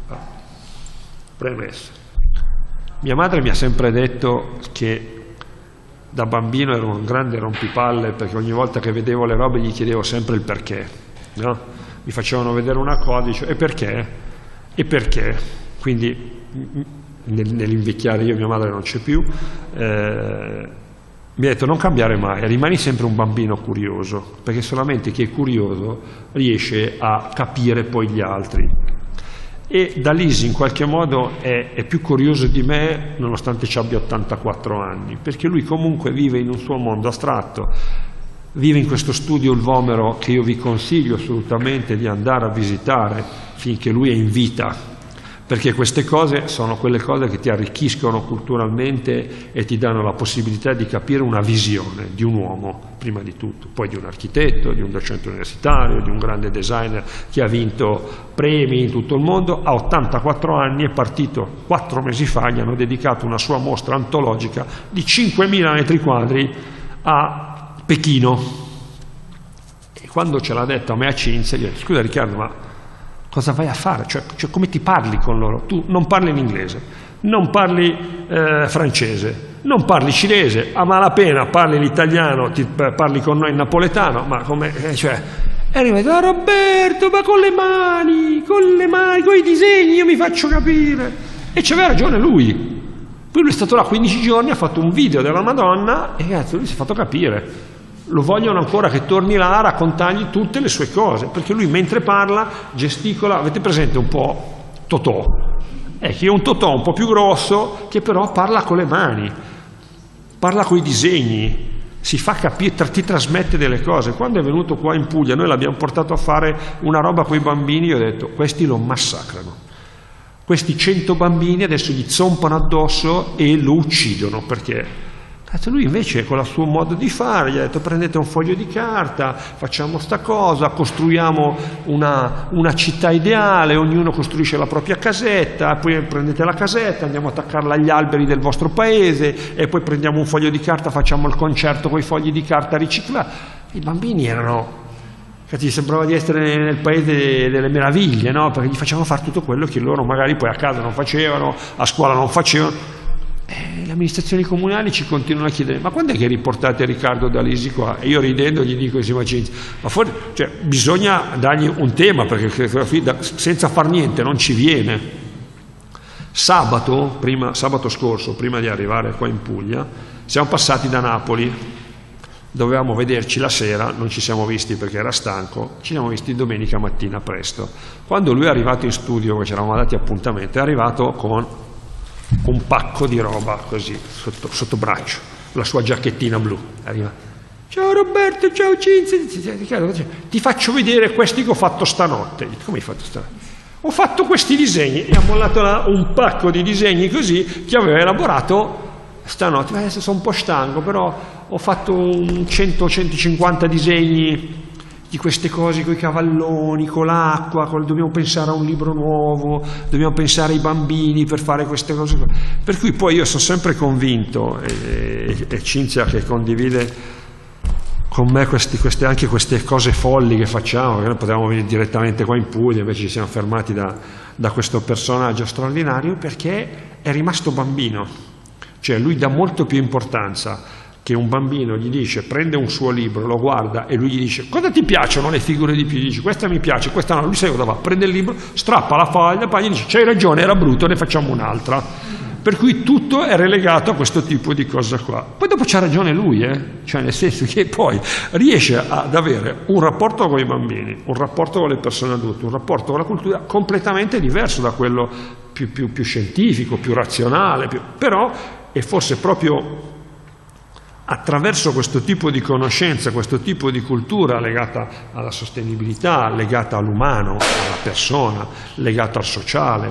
premesso, mia madre mi ha sempre detto che da bambino ero un grande rompipalle, perché ogni volta che vedevo le robe gli chiedevo sempre il perché, no? Mi facevano vedere una cosa, dicevo, e perché? E perché? Quindi nell'invecchiare io, mia madre non c'è più, eh, mi ha detto non cambiare mai, rimani sempre un bambino curioso, perché solamente chi è curioso riesce a capire poi gli altri. E D'Alisi in qualche modo è, è più curioso di me, nonostante ci abbia ottantaquattro anni, perché lui comunque vive in un suo mondo astratto, vive in questo studio Il Vomero, che io vi consiglio assolutamente di andare a visitare finché lui è in vita, perché queste cose sono quelle cose che ti arricchiscono culturalmente e ti danno la possibilità di capire una visione di un uomo, prima di tutto, poi di un architetto, di un docente universitario, di un grande designer che ha vinto premi in tutto il mondo. A ottantaquattro anni è partito quattro mesi fa, gli hanno dedicato una sua mostra antologica di cinquemila metri quadri a Pechino. E quando ce l'ha detto a me a Cinzia, gli ho detto, scusa Riccardo, ma cosa vai a fare? Cioè, cioè come ti parli con loro? Tu non parli in inglese, non parli eh, francese, non parli cinese, a malapena parli l'italiano, ti parli con noi in napoletano, ma come, eh, cioè, e arriva, oh, Roberto, ma con le mani, con le mani, con i disegni io mi faccio capire. E c'aveva ragione lui. Poi lui è stato là quindici giorni, ha fatto un video della Madonna e cazzo, lui si è fatto capire. Lo vogliono ancora che torni là a raccontargli tutte le sue cose, perché lui mentre parla gesticola. Avete presente un po' Totò? È che è un Totò un po' più grosso che però parla con le mani, parla con i disegni, si fa capire, ti trasmette delle cose. Quando è venuto qua in Puglia noi l'abbiamo portato a fare una roba con i bambini, io ho detto questi lo massacrano, questi cento bambini adesso gli zompano addosso e lo uccidono, perché lui invece con il suo modo di fare gli ha detto prendete un foglio di carta, facciamo sta cosa, costruiamo una, una città ideale, ognuno costruisce la propria casetta, poi prendete la casetta, andiamo a attaccarla agli alberi del vostro paese e poi prendiamo un foglio di carta, facciamo il concerto con i fogli di carta riciclati. I bambini erano, cazzo, sembrava di essere nel paese delle meraviglie, no? Perché gli facevano fare tutto quello che loro magari poi a casa non facevano, a scuola non facevano. Eh, le amministrazioni comunali ci continuano a chiedere ma quando è che riportate Riccardo D'Alisi qua? E io ridendo gli dico insieme a Cinzia, ma fuori, cioè, bisogna dargli un tema, perché senza far niente non ci viene. Sabato, prima, sabato scorso, prima di arrivare qua in Puglia, siamo passati da Napoli, dovevamo vederci la sera, non ci siamo visti perché era stanco, ci siamo visti domenica mattina presto. Quando lui è arrivato in studio, perché ci eravamo dati appuntamento, è arrivato con un pacco di roba così sotto, sotto braccio, la sua giacchettina blu. Arriva, ciao Roberto, ciao Cinzia, ti faccio vedere questi che ho fatto stanotte. Come hai fatto stanotte? Ho fatto questi disegni e ha mollato là un pacco di disegni così che aveva elaborato stanotte, eh, sono un po' stanco, però ho fatto un cento centocinquanta disegni di queste cose con i cavalloni, con l'acqua, con... dobbiamo pensare a un libro nuovo, dobbiamo pensare ai bambini per fare queste cose. Per cui poi io sono sempre convinto, e, e Cinzia che condivide con me questi, queste, anche queste cose folli che facciamo, che noi potevamo venire direttamente qua in Puglia, invece ci siamo fermati da, da questo personaggio straordinario, perché è rimasto bambino, cioè lui dà molto più importanza che un bambino gli dice, prende un suo libro, lo guarda e lui gli dice cosa ti piacciono le figure di più, gli dice questa mi piace, questa no, lui sai cosa va, prende il libro, strappa la foglia, poi gli dice c'hai ragione, era brutto, ne facciamo un'altra. Per cui tutto è relegato a questo tipo di cosa qua. Poi dopo c'ha ragione lui, eh? Cioè nel senso che poi riesce ad avere un rapporto con i bambini, un rapporto con le persone adulte, un rapporto con la cultura completamente diverso da quello più, più, più scientifico, più razionale, più... però è forse proprio attraverso questo tipo di conoscenza, questo tipo di cultura legata alla sostenibilità, legata all'umano, alla persona, legata al sociale,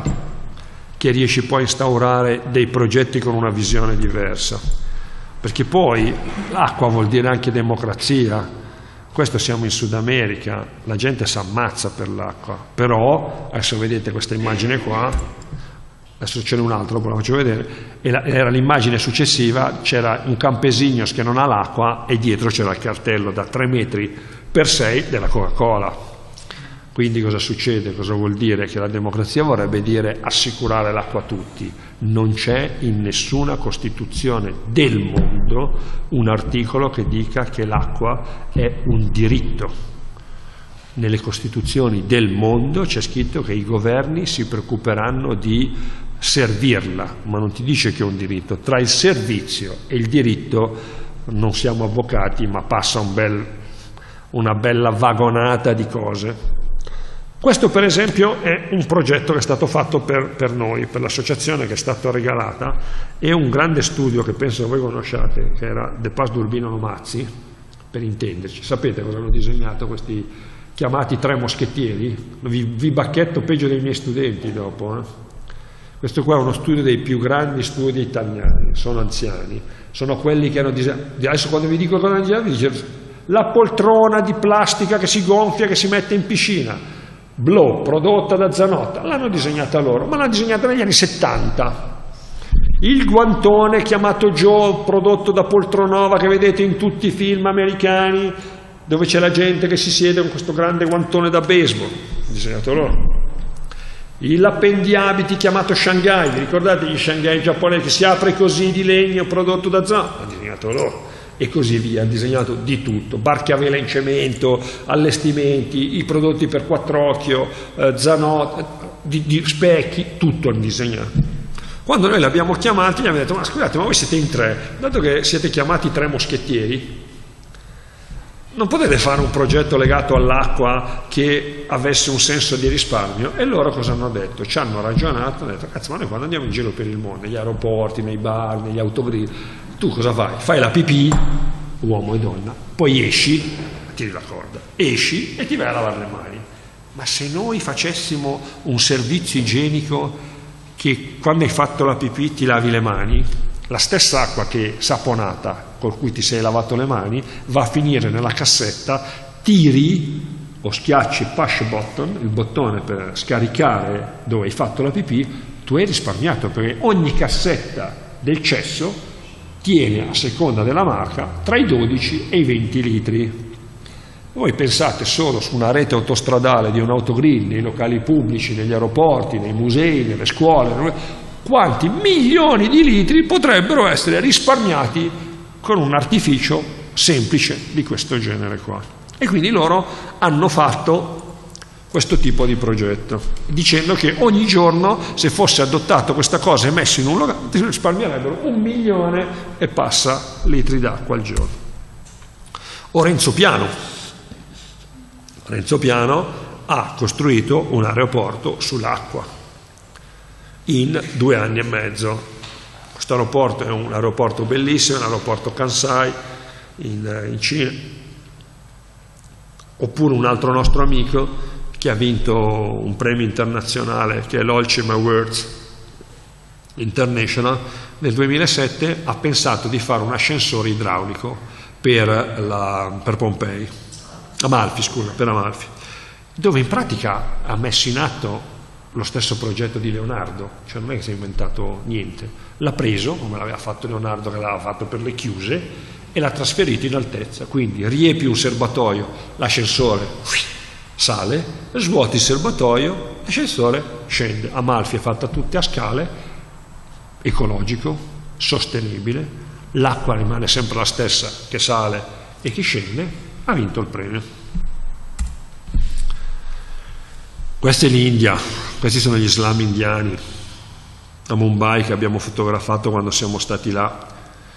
che riesci poi a instaurare dei progetti con una visione diversa. Perché poi l'acqua vuol dire anche democrazia. Questo siamo in Sud America, la gente si ammazza per l'acqua, però adesso vedete questa immagine qua. Adesso c'è un altro, poi la faccio vedere, e la, era l'immagine successiva, c'era un campesinos che non ha l'acqua e dietro c'era il cartello da tre metri per sei della Coca-Cola. Quindi cosa succede? Cosa vuol dire? Che la democrazia vorrebbe dire assicurare l'acqua a tutti. Non c'è in nessuna Costituzione del mondo un articolo che dica che l'acqua è un diritto. Nelle Costituzioni del mondo c'è scritto che i governi si preoccuperanno di servirla, ma non ti dice che è un diritto. Tra il servizio e il diritto non siamo avvocati, ma passa un bel, una bella vagonata di cose. Questo per esempio è un progetto che è stato fatto per, per noi, per l'associazione che è stata regalata, è un grande studio che penso voi conosciate, che era De Paz d'Urbino Lomazzi, per intenderci. Sapete cosa hanno disegnato questi chiamati tre moschettieri? Vi, vi bacchetto peggio dei miei studenti dopo. Eh? Questo qua è uno studio dei più grandi studi italiani, sono anziani, sono quelli che hanno disegnato, adesso quando vi dico cosa hanno disegnato, vi dice la poltrona di plastica che si gonfia, che si mette in piscina, Blo, prodotta da Zanotta, l'hanno disegnata loro, ma l'hanno disegnata negli anni settanta. Il guantone chiamato Joe, prodotto da Poltronova, che vedete in tutti i film americani, dove c'è la gente che si siede con questo grande guantone da baseball, disegnato loro. L'appendiabiti chiamato Shanghai, vi ricordate gli Shanghai giapponesi che si apre così di legno prodotto da Zanotta? L'hanno disegnato loro. E così via, hanno disegnato di tutto, barche a vela in cemento, allestimenti, i prodotti per quattr'occhio, eh, Zanotta, di, di specchi, tutto hanno disegnato. Quando noi li abbiamo chiamati gli abbiamo detto, ma scusate, ma voi siete in tre, dato che siete chiamati tre moschettieri, non potete fare un progetto legato all'acqua che avesse un senso di risparmio? E loro cosa hanno detto? Ci hanno ragionato, hanno detto, cazzo, ma noi quando andiamo in giro per il mondo, negli aeroporti, nei bar, negli autogrill, tu cosa fai? Fai la pipì, uomo e donna, poi esci, tiri la corda, esci e ti vai a lavare le mani. Ma se noi facessimo un servizio igienico che quando hai fatto la pipì ti lavi le mani, la stessa acqua che saponata con cui ti sei lavato le mani va a finire nella cassetta, tiri o schiacci push button, il bottone per scaricare dove hai fatto la pipì, tu hai risparmiato, perché ogni cassetta del cesso tiene, a seconda della marca, tra i dodici e i venti litri. Voi pensate solo su una rete autostradale di un autogrill, nei locali pubblici, negli aeroporti, nei musei, nelle scuole, quanti milioni di litri potrebbero essere risparmiati con un artificio semplice di questo genere qua. E quindi loro hanno fatto questo tipo di progetto, dicendo che ogni giorno, se fosse adottato questa cosa e messo in un locale, risparmierebbero un milione e passa litri d'acqua al giorno. O Renzo Piano. Renzo Piano ha costruito un aeroporto sull'acqua in due anni e mezzo. Questo aeroporto è un aeroporto bellissimo, un aeroporto Kansai in, in Cina. Oppure un altro nostro amico che ha vinto un premio internazionale che è l'Holcim Awards, International nel duemilasette ha pensato di fare un ascensore idraulico per, la, per Pompei, Amalfi, scusa, per Amalfi, dove in pratica ha messo in atto lo stesso progetto di Leonardo, cioè non è che si è inventato niente, l'ha preso come l'aveva fatto Leonardo, che l'aveva fatto per le chiuse, e l'ha trasferito in altezza. Quindi riepi un serbatoio, l'ascensore sale, svuoti il serbatoio, l'ascensore scende. Amalfi è fatta tutta a scale, ecologico, sostenibile, l'acqua rimane sempre la stessa che sale e che scende, ha vinto il premio. Questa è l'India, questi sono gli slam indiani a Mumbai che abbiamo fotografato quando siamo stati là,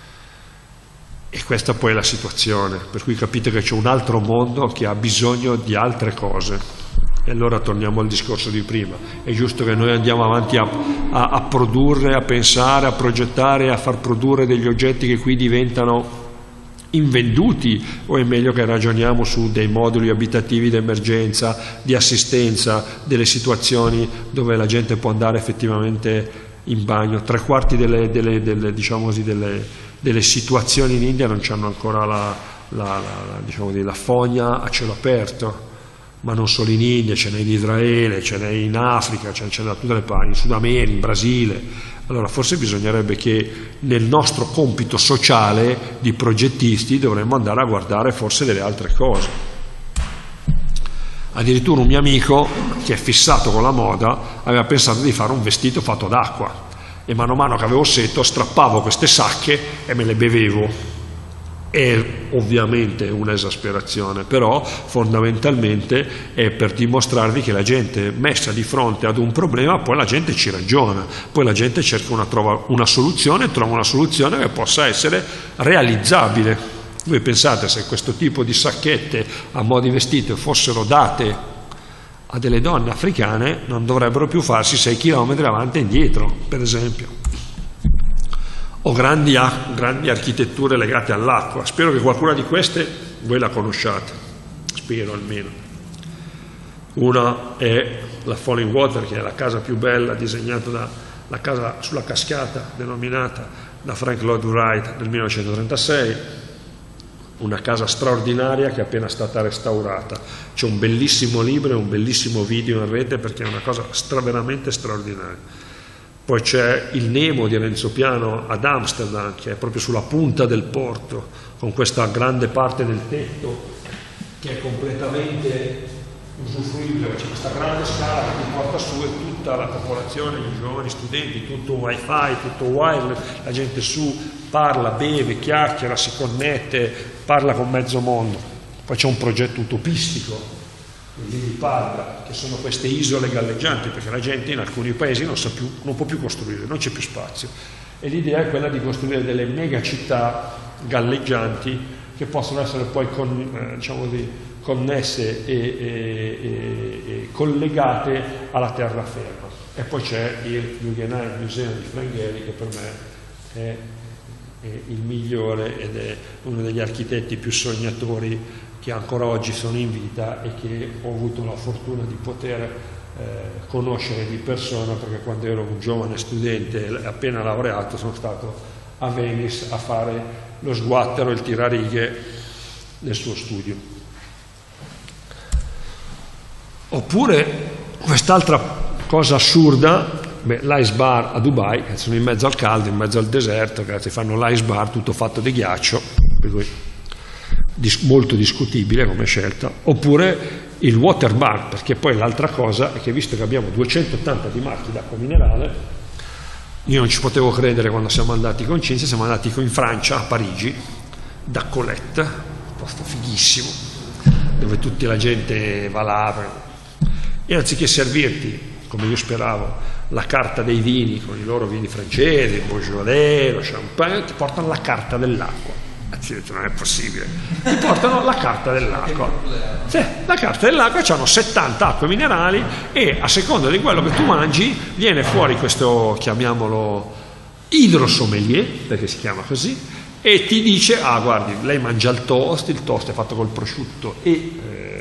e questa poi è la situazione, per cui capite che c'è un altro mondo che ha bisogno di altre cose. E allora torniamo al discorso di prima, è giusto che noi andiamo avanti a, a, a produrre, a pensare, a progettare, a far produrre degli oggetti che qui diventano invenduti, o è meglio che ragioniamo su dei moduli abitativi d'emergenza, di assistenza, delle situazioni dove la gente può andare effettivamente in bagno. Tre quarti delle, delle, delle, diciamo così, delle, delle situazioni in India non hanno ancora la, la, la, diciamo così, la fogna a cielo aperto, ma non solo in India, ce n'è in Israele, ce n'è in Africa, ce n'è da tutte le parti, in Sud America, in Brasile. Allora forse bisognerebbe che nel nostro compito sociale di progettisti dovremmo andare a guardare forse delle altre cose. Addirittura un mio amico che è fissato con la moda aveva pensato di fare un vestito fatto d'acqua, e mano a mano che avevo setto strappavo queste sacche e me le bevevo. È ovviamente un'esasperazione, però fondamentalmente è per dimostrarvi che la gente messa di fronte ad un problema, poi la gente ci ragiona, poi la gente cerca una, trova una soluzione e trova una soluzione che possa essere realizzabile. Voi pensate, se questo tipo di sacchette a mo' di vestito fossero date a delle donne africane, non dovrebbero più farsi sei chilometri avanti e indietro, per esempio. O grandi, grandi architetture legate all'acqua. Spero che qualcuna di queste voi la conosciate, spero almeno. Una è la Falling Water, che è la casa più bella disegnata da, la casa sulla cascata, denominata da Frank Lloyd Wright nel millenovecentotrentasei, una casa straordinaria che è appena stata restaurata. C'è un bellissimo libro e un bellissimo video in rete, perché è una cosa stra, veramente straordinaria. Poi c'è il Nemo di Renzo Piano ad Amsterdam, che è proprio sulla punta del porto, con questa grande parte del tetto che è completamente usufruibile. C'è questa grande scala che ti porta su, e tutta la popolazione, i giovani studenti, tutto wifi, tutto wireless, la gente su parla, beve, chiacchiera, si connette, parla con mezzo mondo. Poi c'è un progetto utopistico lì di parla, che sono queste isole galleggianti, perché la gente in alcuni paesi non sa più, non può più costruire, non c'è più spazio, e l'idea è quella di costruire delle mega città galleggianti che possono essere poi con, eh, diciamo così, connesse e, e, e, e collegate alla terraferma. E poi c'è il Guggenheim Museum di Frank Gehry, che per me è, è il migliore ed è uno degli architetti più sognatori che ancora oggi sono in vita e che ho avuto la fortuna di poter eh, conoscere di persona, perché quando ero un giovane studente appena laureato sono stato a Venice a fare lo sguattero, il tirarighe nel suo studio. Oppure quest'altra cosa assurda, l'ice bar a Dubai, che sono in mezzo al caldo, in mezzo al deserto, che fanno l'ice bar tutto fatto di ghiaccio, per cui molto discutibile come scelta. Oppure il water bar, perché poi l'altra cosa è che, visto che abbiamo duecentottanta di marchi d'acqua minerale, io non ci potevo credere quando siamo andati con Cinzia. Siamo andati in Francia, a Parigi, da Colette, un posto fighissimo dove tutta la gente va là, e anziché servirti, come io speravo, la carta dei vini con i loro vini francesi, il Beaujolais, lo Champagne, ti portano la carta dell'acqua. Non è possibile, ti portano la carta dell'acqua. Sì, la carta dell'acqua, c'hanno settanta acque minerali, e a seconda di quello che tu mangi viene fuori questo, chiamiamolo idrosommelier, perché si chiama così, e ti dice: ah, guardi, lei mangia il toast, il toast è fatto col prosciutto e eh,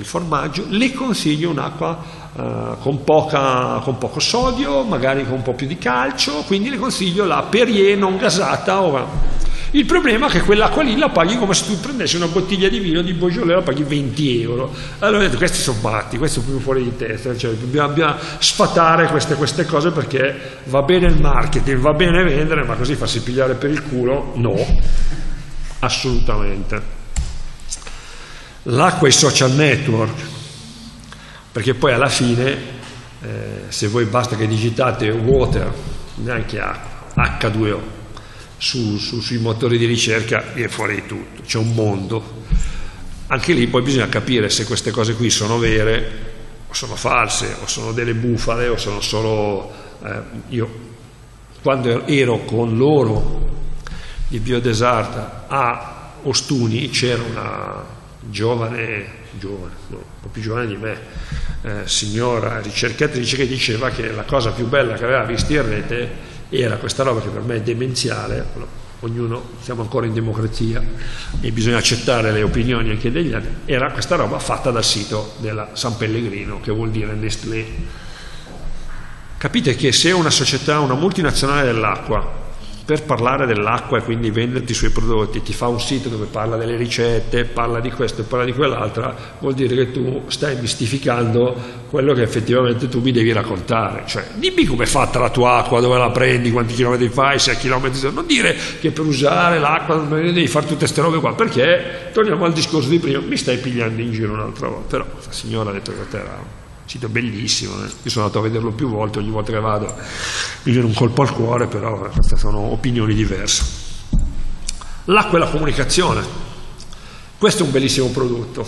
il formaggio, le consiglio un'acqua uh, con, poca, con poco sodio, magari con un po' più di calcio, quindi le consiglio la Perrier non gasata. O... Il problema è che quell'acqua lì la paghi come se tu prendessi una bottiglia di vino di Beaujolais, la paghi venti euro. Allora ho detto, questi sono matti, questi sono più fuori di testa, cioè, dobbiamo, dobbiamo sfatare queste, queste cose, perché va bene il marketing, va bene vendere, ma così farsi pigliare per il culo, no, assolutamente. L'acqua e i social network, perché poi alla fine, eh, se voi basta che digitate water, neanche acqua, acca due o, Su, su, sui motori di ricerca, è fuori di tutto, c'è un mondo. Anche lì poi bisogna capire se queste cose qui sono vere o sono false, o sono delle bufale, o sono solo... Eh, io quando ero con loro di Biodesart a Ostuni c'era una giovane, giovane no, un po' più giovane di me, eh, signora ricercatrice, che diceva che la cosa più bella che aveva visto in rete era questa roba che per me è demenziale. Ognuno, siamo ancora in democrazia e bisogna accettare le opinioni anche degli altri. Era questa roba fatta dal sito della San Pellegrino, che vuol dire Nestlé. Capite che se una società, una multinazionale dell'acqua, per parlare dell'acqua e quindi venderti i suoi prodotti, ti fa un sito dove parla delle ricette, parla di questo e parla di quell'altra, vuol dire che tu stai mistificando quello che effettivamente tu mi devi raccontare. Cioè, dimmi com'è fatta la tua acqua, dove la prendi, quanti chilometri fai, se a chilometri... Non dire che per usare l'acqua devi fare tutte queste robe qua, perché, torniamo al discorso di prima, mi stai pigliando in giro un'altra volta. Però questa signora ha detto che era... sito bellissimo, eh. Io sono andato a vederlo più volte, ogni volta che vado mi viene un colpo al cuore, però queste sono opinioni diverse. L'acqua e la comunicazione, questo è un bellissimo prodotto,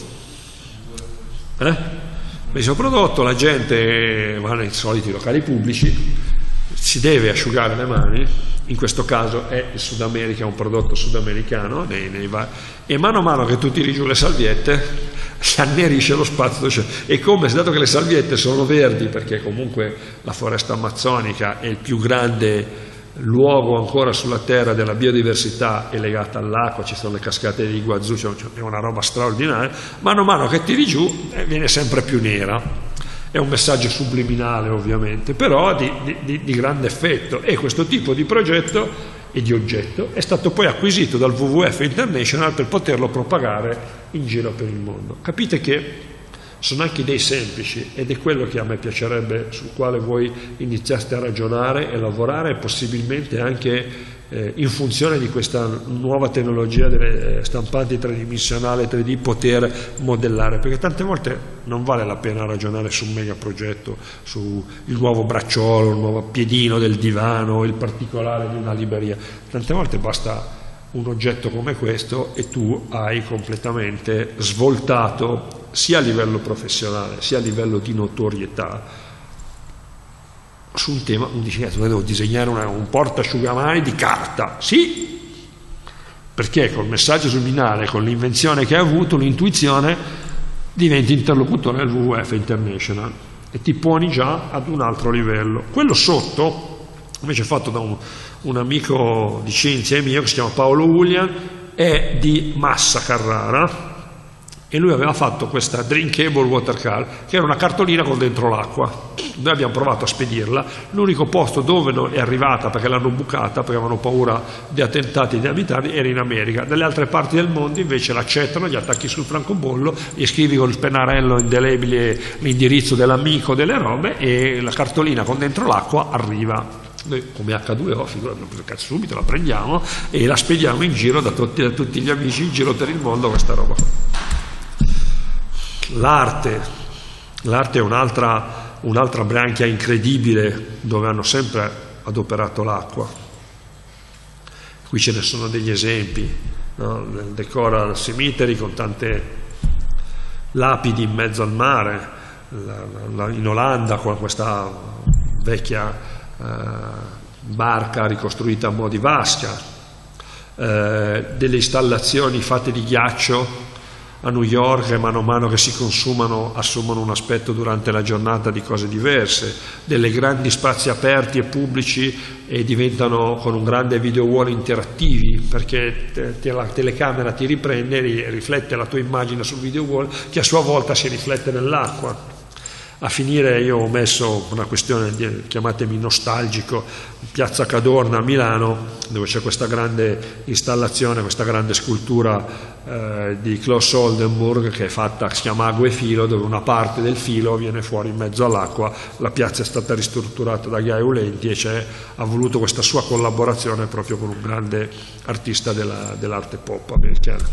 eh? Bellissimo prodotto, la gente va nei soliti locali pubblici, si deve asciugare le mani, in questo caso è il Sud America, un prodotto sudamericano, nei, nei va- e mano a mano che tu tiri giù le salviette si annerisce lo spazio, cioè, è come se, dato che le salviette sono verdi, perché comunque la foresta amazzonica è il più grande luogo ancora sulla terra della biodiversità, è legata all'acqua, ci sono le cascate di Iguazú, cioè, è una roba straordinaria, mano a mano che tiri giù eh, viene sempre più nera. È un messaggio subliminale ovviamente, però di, di, di grande effetto, e questo tipo di progetto e di oggetto è stato poi acquisito dal W W F International per poterlo propagare in giro per il mondo. Capite che sono anche idee semplici, ed è quello che a me piacerebbe, sul quale voi iniziaste a ragionare e lavorare, e possibilmente anche eh, in funzione di questa nuova tecnologia delle stampanti tridimensionali tre D poter modellare, perché tante volte non vale la pena ragionare su un megaprogetto, su il nuovo bracciolo, il nuovo piedino del divano, il particolare di una libreria. Tante volte basta un oggetto come questo e tu hai completamente svoltato, sia a livello professionale sia a livello di notorietà, su un tema. Un dice, devo disegnare una, un portasciugamani di carta, sì, perché col messaggio subliminale, con l'invenzione che hai avuto, l'intuizione, diventi interlocutore del W W F International e ti poni già ad un altro livello. Quello sotto invece è fatto da un, un amico di scienze mio che si chiama Paolo Ulian, è di Massa Carrara, e lui aveva fatto questa drinkable water car, che era una cartolina con dentro l'acqua. Noi abbiamo provato a spedirla, l'unico posto dove non è arrivata, perché l'hanno bucata, perché avevano paura di attentati di abitanti, era in America. Dalle altre parti del mondo invece l'accettano, gli attacchi sul francobollo, gli scrivi con il pennarello indelebile l'indirizzo dell'amico, delle robe, e la cartolina con dentro l'acqua arriva. Noi come acca due o, figurati, subito la prendiamo e la spediamo in giro da tutti, da tutti gli amici in giro per il mondo, questa roba. L'arte, l'arte è un'altra, un'altra branchia incredibile dove hanno sempre adoperato l'acqua. Qui ce ne sono degli esempi, no? Nel Decoral Cemetery con tante lapidi in mezzo al mare, la, la, in Olanda con questa vecchia Uh, barca ricostruita a mo' di vasca, uh, delle installazioni fatte di ghiaccio a New York, e mano a mano che si consumano assumono un aspetto durante la giornata di cose diverse, delle grandi spazi aperti e pubblici e diventano con un grande video wall interattivi, perché te, te la telecamera ti riprende e riflette la tua immagine sul video wall, che a sua volta si riflette nell'acqua. A finire io ho messo una questione, di, chiamatemi nostalgico, Piazza Cadorna a Milano, dove c'è questa grande installazione, questa grande scultura eh, di Claes Oldenburg che è fatta, si chiama Ago e Filo, dove una parte del filo viene fuori in mezzo all'acqua. La piazza è stata ristrutturata da Gaio Lenti e c'è, ha voluto questa sua collaborazione proprio con un grande artista della, dell'arte pop americana.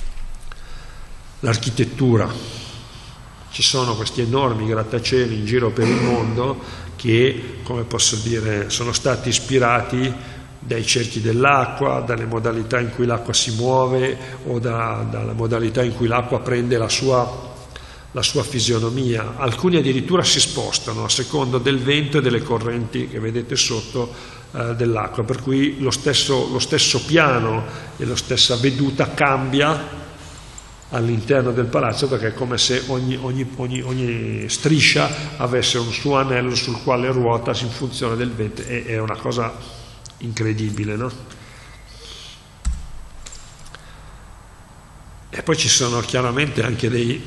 L'architettura. Ci sono questi enormi grattacieli in giro per il mondo che, come posso dire, sono stati ispirati dai cerchi dell'acqua, dalle modalità in cui l'acqua si muove o da, dalla modalità in cui l'acqua prende la sua, la sua fisionomia. Alcuni addirittura si spostano a seconda del vento e delle correnti che vedete sotto eh, dell'acqua, per cui lo stesso, lo stesso piano e la stessa veduta cambia all'interno del palazzo, perché è come se ogni, ogni, ogni, ogni striscia avesse un suo anello sul quale ruota in funzione del vento. È, è una cosa incredibile, no? E poi ci sono chiaramente anche dei,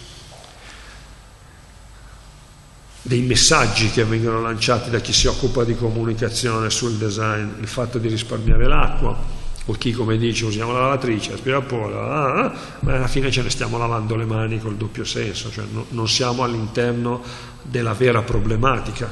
dei messaggi che vengono lanciati da chi si occupa di comunicazione sul design, il fatto di risparmiare l'acqua, o chi, come dice, usiamo la lavatrice, aspirapolvere, ah, ah, ma alla fine ce ne stiamo lavando le mani col doppio senso, cioè no, non siamo all'interno della vera problematica.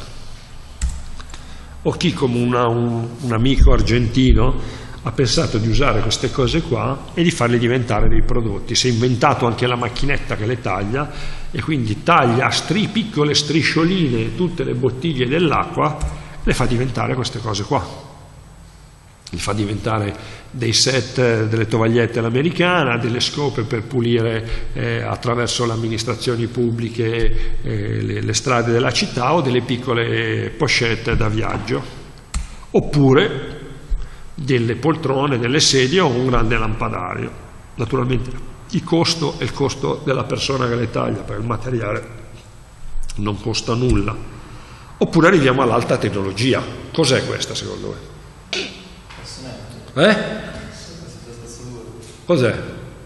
O chi, come una, un, un amico argentino, ha pensato di usare queste cose qua e di farle diventare dei prodotti. Si è inventato anche la macchinetta che le taglia e quindi taglia a stri, piccole striscioline tutte le bottiglie dell'acqua, le fa diventare queste cose qua. Li fa diventare dei set delle tovagliette all'americana, delle scope per pulire eh, attraverso le amministrazioni pubbliche eh, le, le strade della città, o delle piccole pochette da viaggio, oppure delle poltrone, delle sedie o un grande lampadario. Naturalmente il costo è il costo della persona che le taglia, perché il materiale non costa nulla. Oppure arriviamo all'alta tecnologia. Cos'è questa secondo voi? Eh? Cos'è?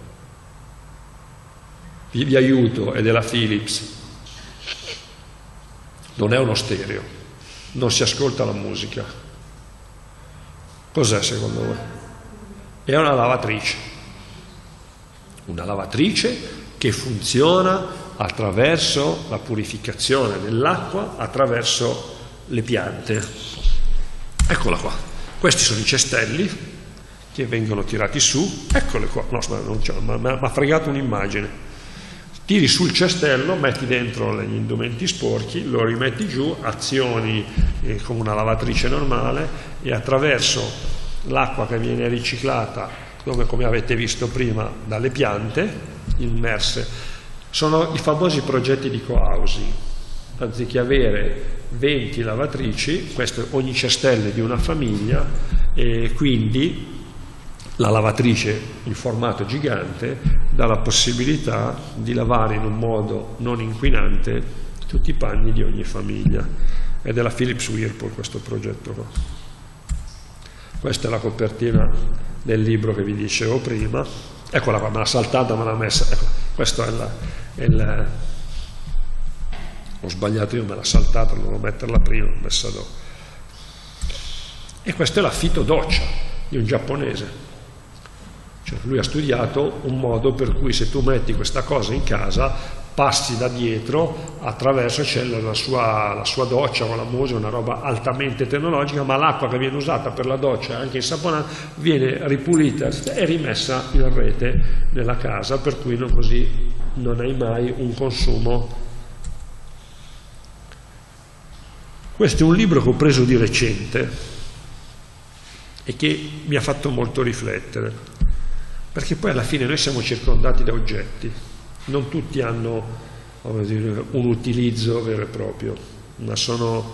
Vi, vi aiuto, è della Philips. Non è uno stereo, non si ascolta la musica. Cos'è secondo voi? È una lavatrice. Una lavatrice che funziona attraverso la purificazione dell'acqua, attraverso le piante. Eccola qua. Questi sono i cestelli che vengono tirati su, eccole qua, no, mi ha fregato un'immagine, tiri sul cestello, metti dentro gli indumenti sporchi, lo rimetti giù, azioni eh, come una lavatrice normale, e attraverso l'acqua che viene riciclata, come, come avete visto prima, dalle piante immerse, sono i famosi progetti di co-housing. Anziché avere venti lavatrici, questo ogni cestello è di una famiglia, e quindi la lavatrice in formato gigante dà la possibilità di lavare in un modo non inquinante tutti i panni di ogni famiglia. È della Philips Whirlpool questo progetto qua. Questa è la copertina del libro che vi dicevo prima. Eccola qua, me l'ha saltata, me l'ha messa. Ecco, questo è il, è il ho sbagliato io, me l'ha saltata, dovevo metterla prima, l'ho messa dopo. E questa è la fitodoccia di un giapponese. Cioè, lui ha studiato un modo per cui se tu metti questa cosa in casa, passi da dietro, attraverso c'è la sua, la sua doccia con la musica, una roba altamente tecnologica, ma l'acqua che viene usata per la doccia, anche insaponata, viene ripulita e rimessa in rete nella casa, per cui non, così non hai mai un consumo. Questo è un libro che ho preso di recente e che mi ha fatto molto riflettere, perché poi alla fine noi siamo circondati da oggetti, non tutti hanno, come dire, un utilizzo vero e proprio, ma sono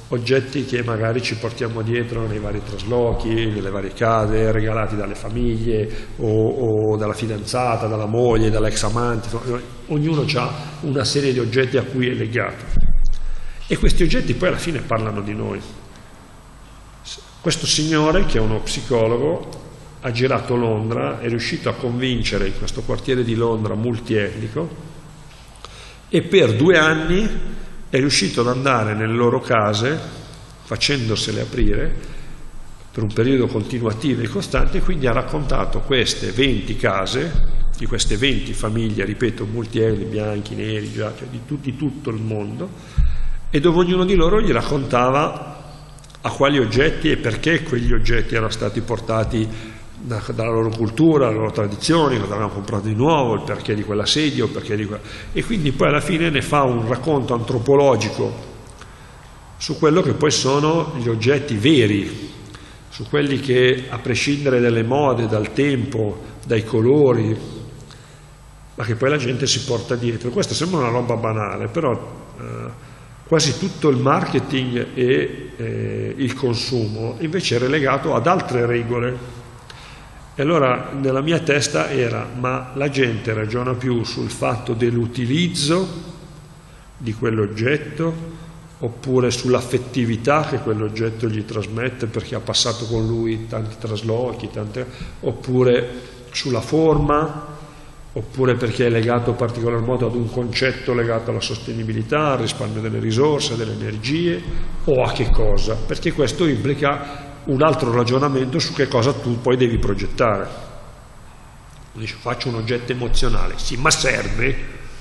oggetti che magari ci portiamo dietro nei vari traslochi, nelle varie case, regalati dalle famiglie o, o dalla fidanzata, dalla moglie, dall'ex amante. Ognuno ha una serie di oggetti a cui è legato e questi oggetti poi alla fine parlano di noi. Questo signore, che è uno psicologo, ha girato Londra, è riuscito a convincere in questo quartiere di Londra multietnico e per due anni è riuscito ad andare nelle loro case facendosele aprire per un periodo continuativo e costante, quindi ha raccontato queste venti case di queste venti famiglie, ripeto, multietnici, bianchi, neri, cioè di, tutti, di tutto il mondo, e dove ognuno di loro gli raccontava a quali oggetti e perché quegli oggetti erano stati portati da, dalla loro cultura, dalle loro tradizioni, cosa avevano comprato di nuovo, il perché di quella sedia, il perché di quella... e quindi poi alla fine ne fa un racconto antropologico su quello che poi sono gli oggetti veri, su quelli che, a prescindere dalle mode, dal tempo, dai colori, ma che poi la gente si porta dietro. Questa sembra una roba banale, però eh, quasi tutto il marketing e eh, il consumo invece è relegato ad altre regole. E allora nella mia testa era, ma la gente ragiona più sul fatto dell'utilizzo di quell'oggetto oppure sull'affettività che quell'oggetto gli trasmette perché ha passato con lui tanti traslochi, tante... oppure sulla forma, oppure perché è legato in particolar modo ad un concetto legato alla sostenibilità, al risparmio delle risorse, delle energie, o a che cosa? Perché questo implica un altro ragionamento su che cosa tu poi devi progettare. Dice, faccio un oggetto emozionale, sì, ma serve?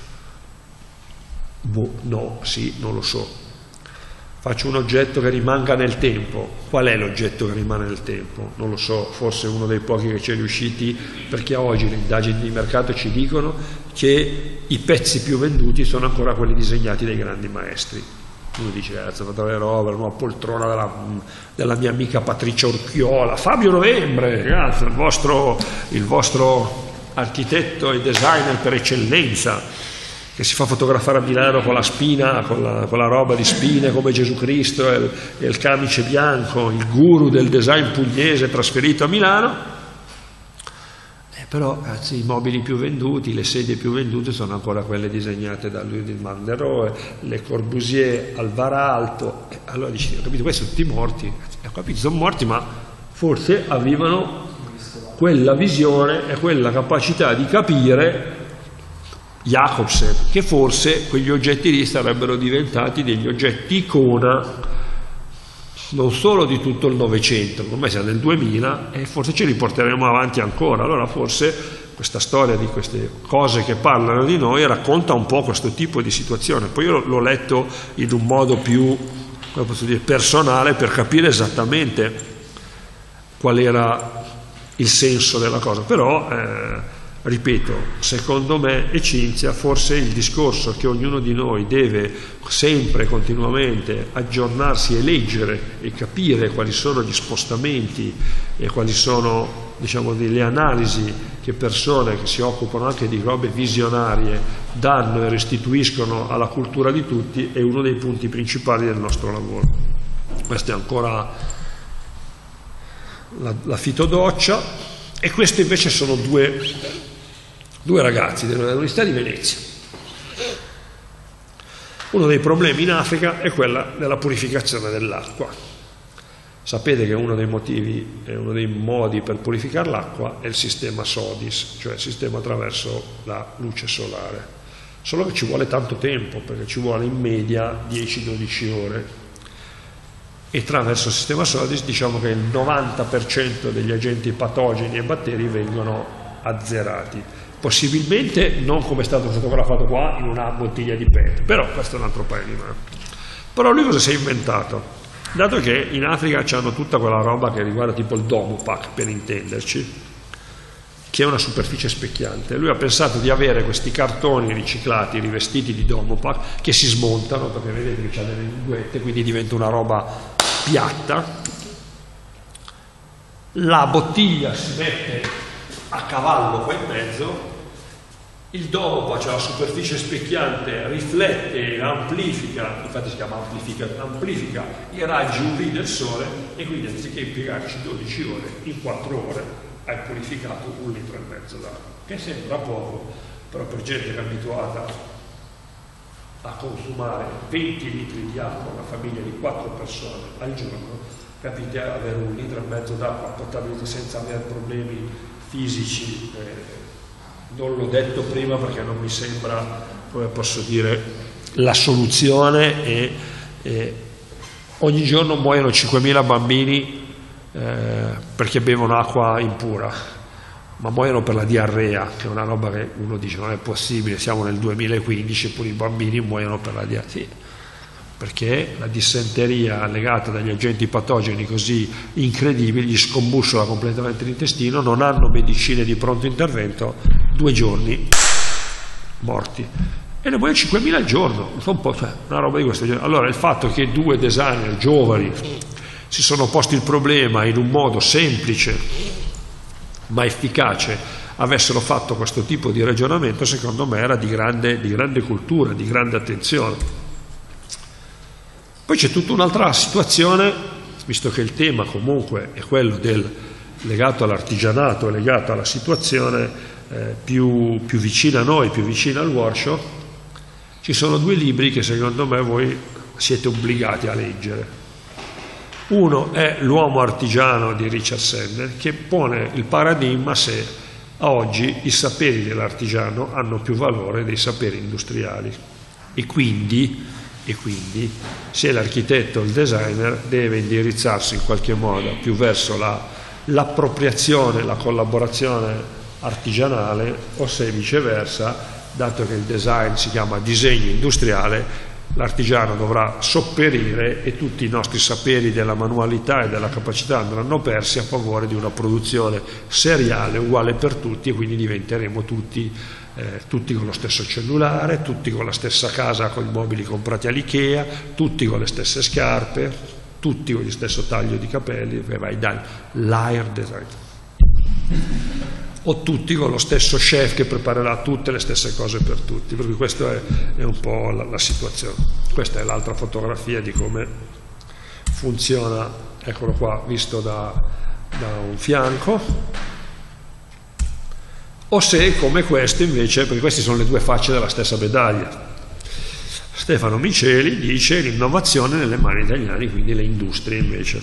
Boh, no, sì, non lo so. Faccio un oggetto che rimanga nel tempo. Qual è l'oggetto che rimane nel tempo? Non lo so, forse uno dei pochi che ci è riusciti, perché oggi le indagini di mercato ci dicono che i pezzi più venduti sono ancora quelli disegnati dai grandi maestri. Uno dice, ragazzi, ho fatto le robe, la nuova poltrona della, della mia amica Patricia Urchiola, Fabio Novembre, ragazzi, il vostro, il vostro architetto e designer per eccellenza, che si fa fotografare a Milano con la spina, con la, con la roba di spine come Gesù Cristo e il, e il camice bianco, il guru del design pugliese trasferito a Milano. Eh, però ragazzi, i mobili più venduti, le sedie più vendute sono ancora quelle disegnate da Louis van der Rohe, Le Corbusier, Alvar Aalto. Eh, allora dici, ho capito, questi sono tutti morti, ho capito, sono morti, ma forse avevano quella visione e quella capacità di capire, Jacobsen, che forse quegli oggetti lì sarebbero diventati degli oggetti icona non solo di tutto il Novecento, ormai siamo nel duemila e forse ce li porteremo avanti ancora. Allora forse questa storia di queste cose che parlano di noi racconta un po' questo tipo di situazione. Poi io l'ho letto in un modo più, come posso dire, personale, per capire esattamente qual era il senso della cosa, però eh, ripeto, secondo me e Cinzia, forse il discorso che ognuno di noi deve sempre, continuamente aggiornarsi e leggere e capire quali sono gli spostamenti e quali sono, diciamo, delle analisi che persone che si occupano anche di robe visionarie danno e restituiscono alla cultura di tutti, è uno dei punti principali del nostro lavoro. Questa è ancora la, la fitodoccia, e questi invece sono due Due ragazzi dell'Università di Venezia. Uno dei problemi in Africa è quella della purificazione dell'acqua. Sapete che uno dei motivi e uno dei modi per purificare l'acqua è il sistema SODIS, cioè il sistema attraverso la luce solare. Solo che ci vuole tanto tempo, perché ci vuole in media dieci dodici ore. E attraverso il sistema SODIS diciamo che il novanta per cento degli agenti patogeni e batteri vengono azzerati. Possibilmente non come è stato fotografato qua in una bottiglia di P E T, però questo è un altro paio di mani. Però lui cosa si è inventato? Dato che in Africa c'hanno tutta quella roba che riguarda tipo il Domopac, per intenderci, che è una superficie specchiante, lui ha pensato di avere questi cartoni riciclati rivestiti di Domopac che si smontano, perché vedete che c'ha delle linguette, quindi diventa una roba piatta. La bottiglia si mette a cavallo qua in mezzo, il domo poi c'è la superficie specchiante, riflette, amplifica, infatti si chiama amplifica, amplifica i raggi U V del sole, e quindi anziché impiegarci dodici ore, in quattro ore hai purificato un litro e mezzo d'acqua, che sembra poco, però per gente che è abituata a consumare venti litri di acqua, una famiglia di quattro persone al giorno, capite, avere un litro e mezzo d'acqua potabile senza avere problemi fisici. Eh, non l'ho detto prima perché non mi sembra, come posso dire, la soluzione, e, e ogni giorno muoiono cinquemila bambini eh, perché bevono acqua impura, ma muoiono per la diarrea, che è una roba che uno dice non è possibile, siamo nel duemilaquindici eppure i bambini muoiono per la diarrea. Sì, perché la dissenteria legata dagli agenti patogeni così incredibili gli scombussola completamente l'intestino, non hanno medicine di pronto intervento, due giorni morti, e ne muoiono cinquemila al giorno, un po', cioè, una roba di questo genere. Allora il fatto che due designer giovani si sono posti il problema in un modo semplice ma efficace, avessero fatto questo tipo di ragionamento, secondo me era di grande, di grande cultura, di grande attenzione. Poi c'è tutta un'altra situazione, visto che il tema comunque è quello del, legato all'artigianato, legato alla situazione eh, più, più vicina a noi, più vicina al workshop. Ci sono due libri che secondo me voi siete obbligati a leggere. Uno è L'uomo artigiano di Richard Sennett, che pone il paradigma se a oggi i saperi dell'artigiano hanno più valore dei saperi industriali, e quindi E quindi se l'architetto o il designer deve indirizzarsi in qualche modo più verso la, l'appropriazione, la collaborazione artigianale, o se viceversa, dato che il design si chiama disegno industriale, l'artigiano dovrà sopperire e tutti i nostri saperi della manualità e della capacità andranno persi a favore di una produzione seriale uguale per tutti, e quindi diventeremo tutti Eh, tutti con lo stesso cellulare, tutti con la stessa casa con i mobili comprati all'Ikea, tutti con le stesse scarpe, tutti con lo stesso taglio di capelli, vai dall'air design, o tutti con lo stesso chef che preparerà tutte le stesse cose per tutti, perché questa è, è un po' la, la situazione. Questa è l'altra fotografia di come funziona, eccolo qua, visto da, da un fianco. O se, come questo invece, perché queste sono le due facce della stessa medaglia. Stefano Miceli dice l'innovazione nelle mani italiane, quindi le industrie invece.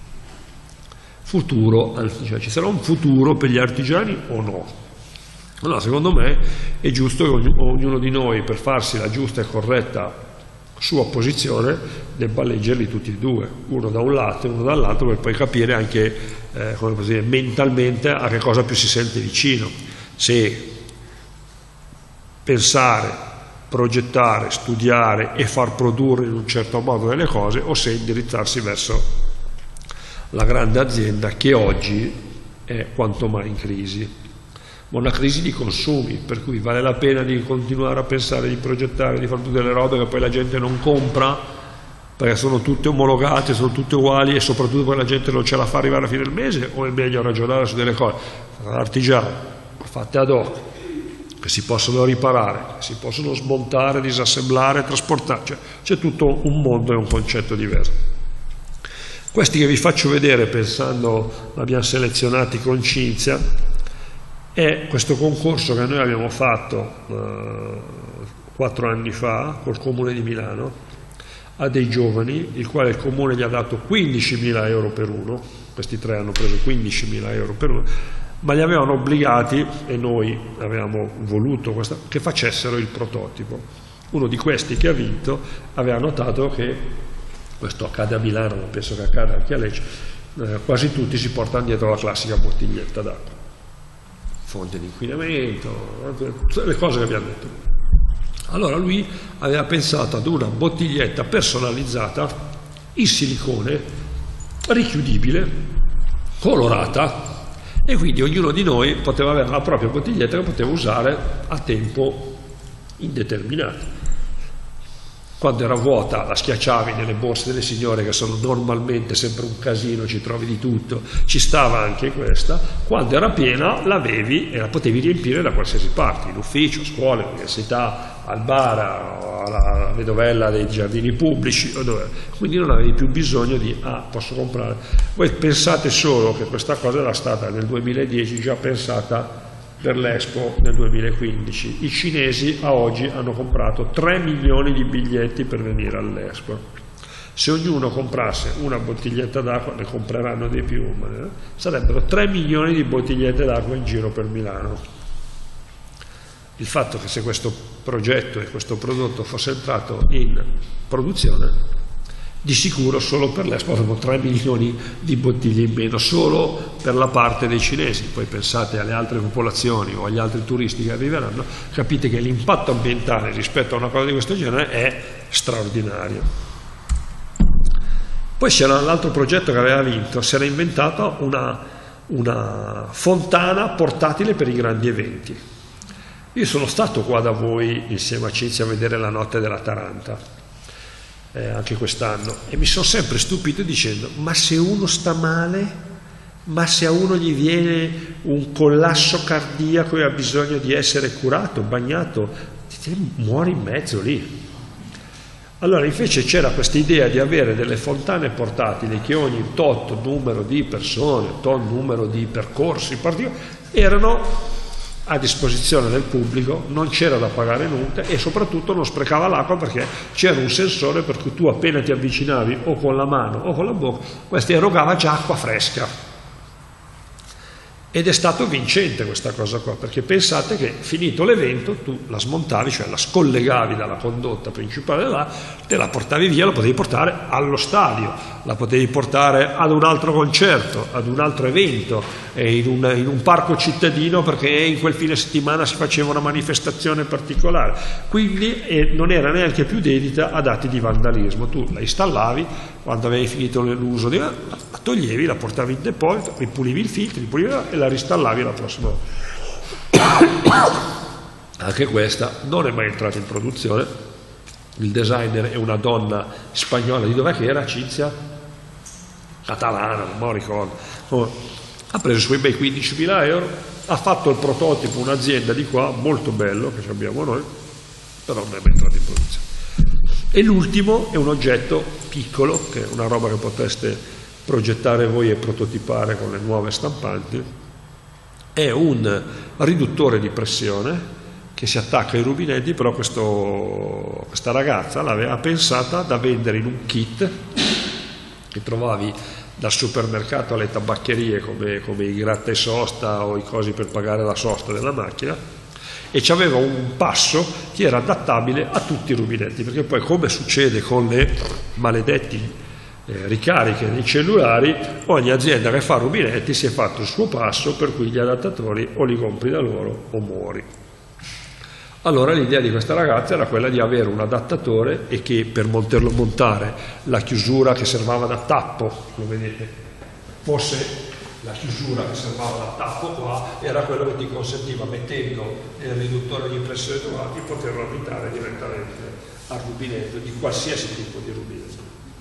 Futuro, anzi, cioè, ci sarà un futuro per gli artigiani o no? Allora, secondo me è giusto che ognuno di noi, per farsi la giusta e corretta sua posizione, debba leggerli tutti e due, uno da un lato e uno dall'altro, per poi capire anche eh, come posso dire, mentalmente a che cosa più si sente vicino. Se pensare, progettare, studiare e far produrre in un certo modo delle cose, o se indirizzarsi verso la grande azienda che oggi è quanto mai in crisi, ma una crisi di consumi, per cui vale la pena di continuare a pensare, di progettare, di fare tutte delle robe che poi la gente non compra perché sono tutte omologate, sono tutte uguali, e soprattutto poi la gente non ce la fa arrivare alla fine del mese, o è meglio ragionare su delle cose l'artigiano fatte ad hoc, che si possono riparare, che si possono smontare, disassemblare, trasportare, cioè, c'è tutto un mondo e un concetto diverso. Questi che vi faccio vedere, pensando, l'abbiamo selezionati con Cinzia, è questo concorso che noi abbiamo fatto eh, quattro anni fa col Comune di Milano a dei giovani, il quale il Comune gli ha dato quindicimila euro per uno, questi tre hanno preso quindicimila euro per uno, ma li avevano obbligati, e noi avevamo voluto questa, che facessero il prototipo. Uno di questi che ha vinto aveva notato che, questo accade a Milano, ma penso che accada anche a Lecce, eh, quasi tutti si portano dietro la classica bottiglietta d'acqua, fonte di inquinamento, le cose che abbiamo detto. Allora lui aveva pensato ad una bottiglietta personalizzata in silicone, richiudibile, colorata, e quindi ognuno di noi poteva avere la propria bottiglietta che poteva usare a tempo indeterminato. quando era vuota la schiacciavi nelle borse delle signore, che sono normalmente sempre un casino, ci trovi di tutto, ci stava anche questa. Quando era piena l'avevi e la potevi riempire da qualsiasi parte, in ufficio, a scuola, all'università, al bar, alla vedovella dei giardini pubblici, o dove. Quindi non avevi più bisogno di ah, posso comprare. Voi pensate solo che questa cosa era stata nel duemiladieci già pensata per l'Expo nel duemilaquindici. I cinesi a oggi hanno comprato tre milioni di biglietti per venire all'Expo. Se ognuno comprasse una bottiglietta d'acqua, ne compreranno di più, ma eh, sarebbero tre milioni di bottigliette d'acqua in giro per Milano. Il fatto che se questo progetto e questo prodotto fosse entrato in produzione, di sicuro solo per l'Expo avremo tre milioni di bottiglie in meno, solo per la parte dei cinesi. Poi pensate alle altre popolazioni o agli altri turisti che arriveranno, capite che l'impatto ambientale rispetto a una cosa di questo genere è straordinario. Poi c'era l'altro progetto che aveva vinto, si era inventato una, una fontana portatile per i grandi eventi. Io sono stato qua da voi insieme a Cinzia a vedere la notte della Taranta. Eh, anche quest'anno, e mi sono sempre stupito dicendo: ma se uno sta male, ma se a uno gli viene un collasso cardiaco e ha bisogno di essere curato, bagnato, muore in mezzo lì. Allora invece c'era questa idea di avere delle fontane portatili che ogni tot numero di persone, tot numero di percorsi erano a disposizione del pubblico, non c'era da pagare nulla e soprattutto non sprecava l'acqua, perché c'era un sensore per cui tu appena ti avvicinavi o con la mano o con la bocca, questo erogava già acqua fresca. Ed è stato vincente questa cosa qua, perché pensate che finito l'evento tu la smontavi, cioè la scollegavi dalla condotta principale là, te la portavi via, la potevi portare allo stadio, la potevi portare ad un altro concerto, ad un altro evento, eh, in, un, in un parco cittadino, perché in quel fine settimana si faceva una manifestazione particolare. Quindi eh, non era neanche più dedita ad atti di vandalismo. Tu la installavi, quando avevi finito l'uso, la toglievi, la portavi in deposito, ripulivi il filtro, ripulivi e la ristallavi la prossima volta. Anche questa non è mai entrata in produzione. Il designer è una donna spagnola, di dov'è che era? Cinzia? Catalana, non mi ricordo. Ha preso i suoi bei quindicimila euro, ha fatto il prototipo, un'azienda di qua molto bello che abbiamo noi, però non è mai entrato in produzione. E l'ultimo è un oggetto piccolo, che è una roba che potreste progettare voi e prototipare con le nuove stampanti. È un riduttore di pressione che si attacca ai rubinetti, però questo, questa ragazza l'aveva pensata da vendere in un kit che trovavi dal supermercato alle tabaccherie, come, come i gratta e sosta o i cosi per pagare la sosta della macchina, e c'aveva un passo che era adattabile a tutti i rubinetti, perché poi, come succede con le maledetti eh, ricariche dei cellulari, ogni azienda che fa rubinetti si è fatto il suo passo, per cui gli adattatori o li compri da loro o muori. Allora l'idea di questa ragazza era quella di avere un adattatore e che per poterlo montare la chiusura che servava da tappo, lo vedete, fosse la chiusura che servava da tappo qua, era quello che ti consentiva, mettendo il riduttore di pressione qua, di poterlo abitare direttamente al rubinetto, di qualsiasi tipo di rubinetto.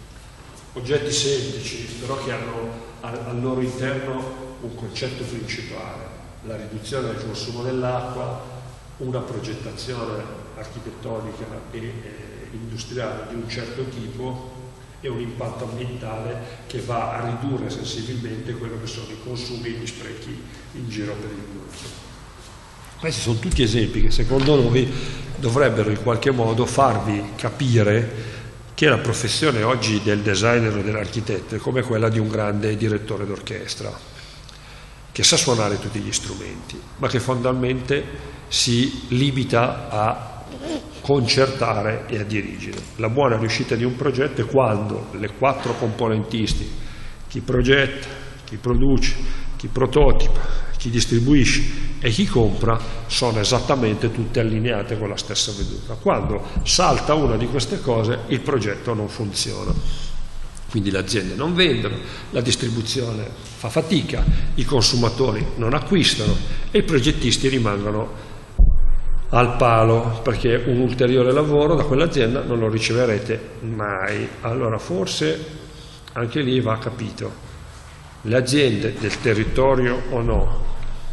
Oggetti semplici, però che hanno al loro interno un concetto principale: la riduzione del consumo dell'acqua, una progettazione architettonica e eh, industriale di un certo tipo e un impatto ambientale che va a ridurre sensibilmente quello che sono i consumi e gli sprechi in giro per il mondo. Questi sono tutti esempi che secondo noi dovrebbero in qualche modo farvi capire che la professione oggi del designer o dell'architetto è come quella di un grande direttore d'orchestra, che sa suonare tutti gli strumenti, ma che fondamentalmente si limita a concertare e a dirigere. La buona riuscita di un progetto è quando le quattro componentisti, chi progetta, chi produce, chi prototipa, chi distribuisce e chi compra, sono esattamente tutte allineate con la stessa veduta. Quando salta una di queste cose, il progetto non funziona. Quindi le aziende non vendono, la distribuzione fa fatica, i consumatori non acquistano e i progettisti rimangono al palo, perché un ulteriore lavoro da quell'azienda non lo riceverete mai. Allora forse anche lì va capito, le aziende del territorio o no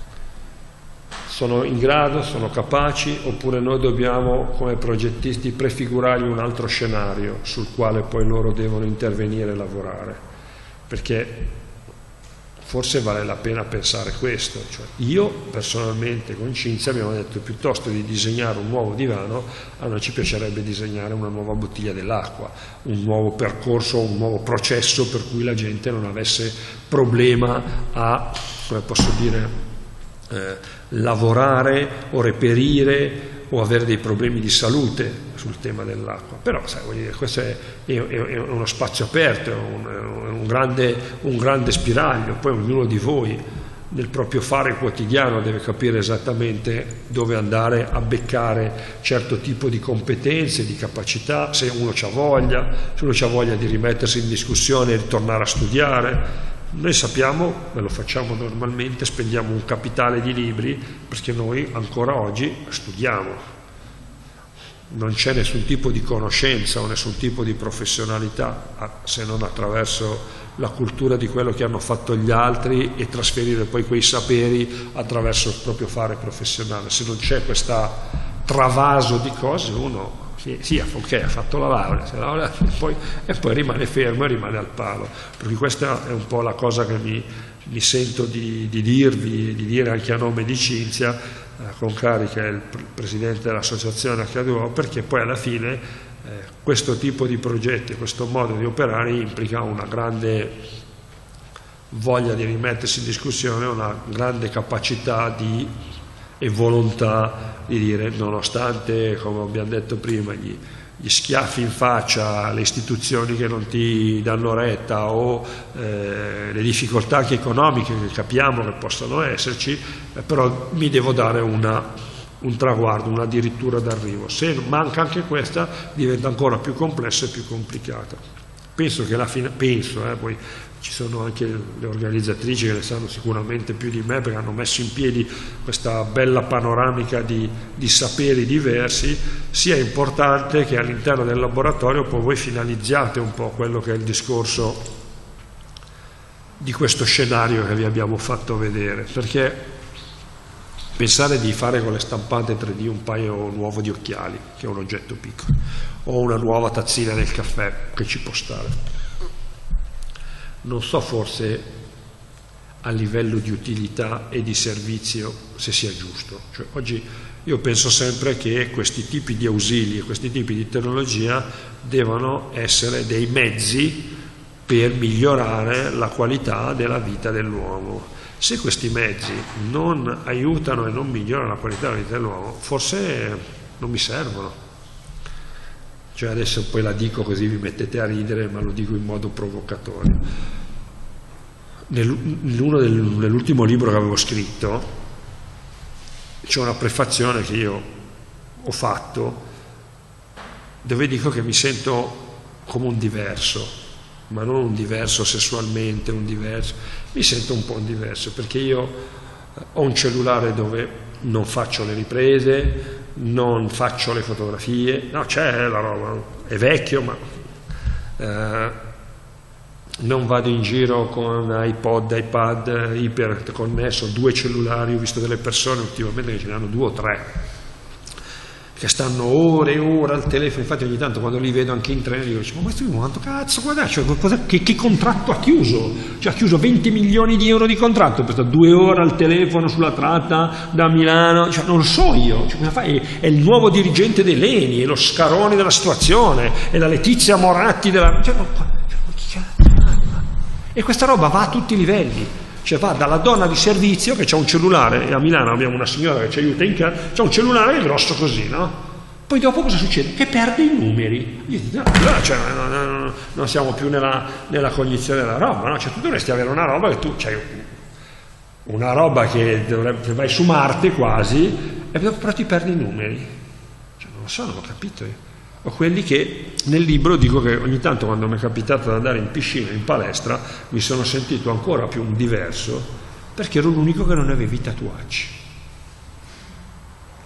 sono in grado, sono capaci, oppure noi dobbiamo come progettisti prefigurargli un altro scenario sul quale poi loro devono intervenire e lavorare, perché forse vale la pena pensare questo. Cioè, io personalmente con Cinzia abbiamo detto, piuttosto di disegnare un nuovo divano, a noi ci piacerebbe disegnare una nuova bottiglia dell'acqua, un nuovo percorso, un nuovo processo per cui la gente non avesse problema a, come posso dire, eh, lavorare o reperire o avere dei problemi di salute sul tema dell'acqua. Però sai, voglio dire, questo è, è, è uno spazio aperto, è un, è un, grande, un grande spiraglio. Poi ognuno di voi nel proprio fare quotidiano deve capire esattamente dove andare a beccare certo tipo di competenze, di capacità, se uno c'ha voglia, se uno c'ha voglia di rimettersi in discussione e ritornare a studiare. Noi sappiamo, e lo facciamo normalmente, spendiamo un capitale di libri perché noi ancora oggi studiamo. Non c'è nessun tipo di conoscenza o nessun tipo di professionalità se non attraverso la cultura di quello che hanno fatto gli altri e trasferire poi quei saperi attraverso il proprio fare professionale. Se non c'è questo travaso di cose, uno sì, sì, ok, ha fatto la laurea, si laurea e, poi, e poi rimane fermo e rimane al palo. Perché questa è un po' la cosa che mi, mi sento di, di dirvi e di dire anche a nome di Cinzia, eh, con carica il presidente dell'associazione H due O, perché poi alla fine eh, questo tipo di progetti, questo modo di operare implica una grande voglia di rimettersi in discussione, una grande capacità di e volontà di dire, nonostante, come abbiamo detto prima, gli, gli schiaffi in faccia alle istituzioni che non ti danno retta o eh, le difficoltà anche economiche che capiamo che possono esserci, eh, però mi devo dare una, un traguardo, una addirittura d'arrivo. Se manca anche questa diventa ancora più complessa e più complicata. Penso che la fine, penso, eh, poi ci sono anche le organizzatrici che ne sanno sicuramente più di me, perché hanno messo in piedi questa bella panoramica di, di saperi diversi, sia importante che all'interno del laboratorio poi voi finalizziate un po' quello che è il discorso di questo scenario che vi abbiamo fatto vedere, perché pensare di fare con le stampanti tre D un paio nuovo di occhiali, che è un oggetto piccolo, o una nuova tazzina del caffè, che ci può stare. Non so forse a livello di utilità e di servizio se sia giusto. Cioè, oggi io penso sempre che questi tipi di ausili e questi tipi di tecnologia devono essere dei mezzi per migliorare la qualità della vita dell'uomo. Se questi mezzi non aiutano e non migliorano la qualità della vita dell'uomo, forse non mi servono. Cioè adesso poi la dico così vi mettete a ridere, ma lo dico in modo provocatorio. Nell'ultimo libro che avevo scritto c'è una prefazione che io ho fatto dove dico che mi sento come un diverso, ma non un diverso sessualmente, un diverso, mi sento un po' un diverso perché io ho un cellulare dove non faccio le riprese, non faccio le fotografie, no, c'è la roba, è vecchio, ma eh, non vado in giro con iPod, iPad iperconnesso, due cellulari. Ho visto delle persone ultimamente che ce ne hanno due o tre che stanno ore e ore al telefono. Infatti ogni tanto quando li vedo anche in treno dico, ma questo è quanto cazzo, guarda, cioè, cosa, che, che contratto ha chiuso? Cioè ha chiuso venti milioni di euro di contratto per stare due ore al telefono sulla tratta da Milano, cioè, non lo so io, cioè, cosa fa? È, è il nuovo dirigente dell'Eni, è lo Scaroni della situazione, è la Letizia Moratti della... Cioè, cioè, e questa roba va a tutti i livelli. Cioè va dalla donna di servizio che ha un cellulare, e a Milano abbiamo una signora che ci aiuta in casa, c'ha un cellulare grosso così, no? Poi dopo cosa succede? Che perde i numeri. Io dico, no, cioè, no, no, no, non siamo più nella, nella cognizione della roba, no? Cioè tu dovresti avere una roba che tu c'hai una roba che, dovrebbe, che vai su Marte quasi, e però ti perdi i numeri. Cioè, non lo so, non l'ho capito io. O quelli che nel libro dico che ogni tanto quando mi è capitato di andare in piscina, in palestra, mi sono sentito ancora più un diverso perché ero l'unico che non aveva i tatuaggi.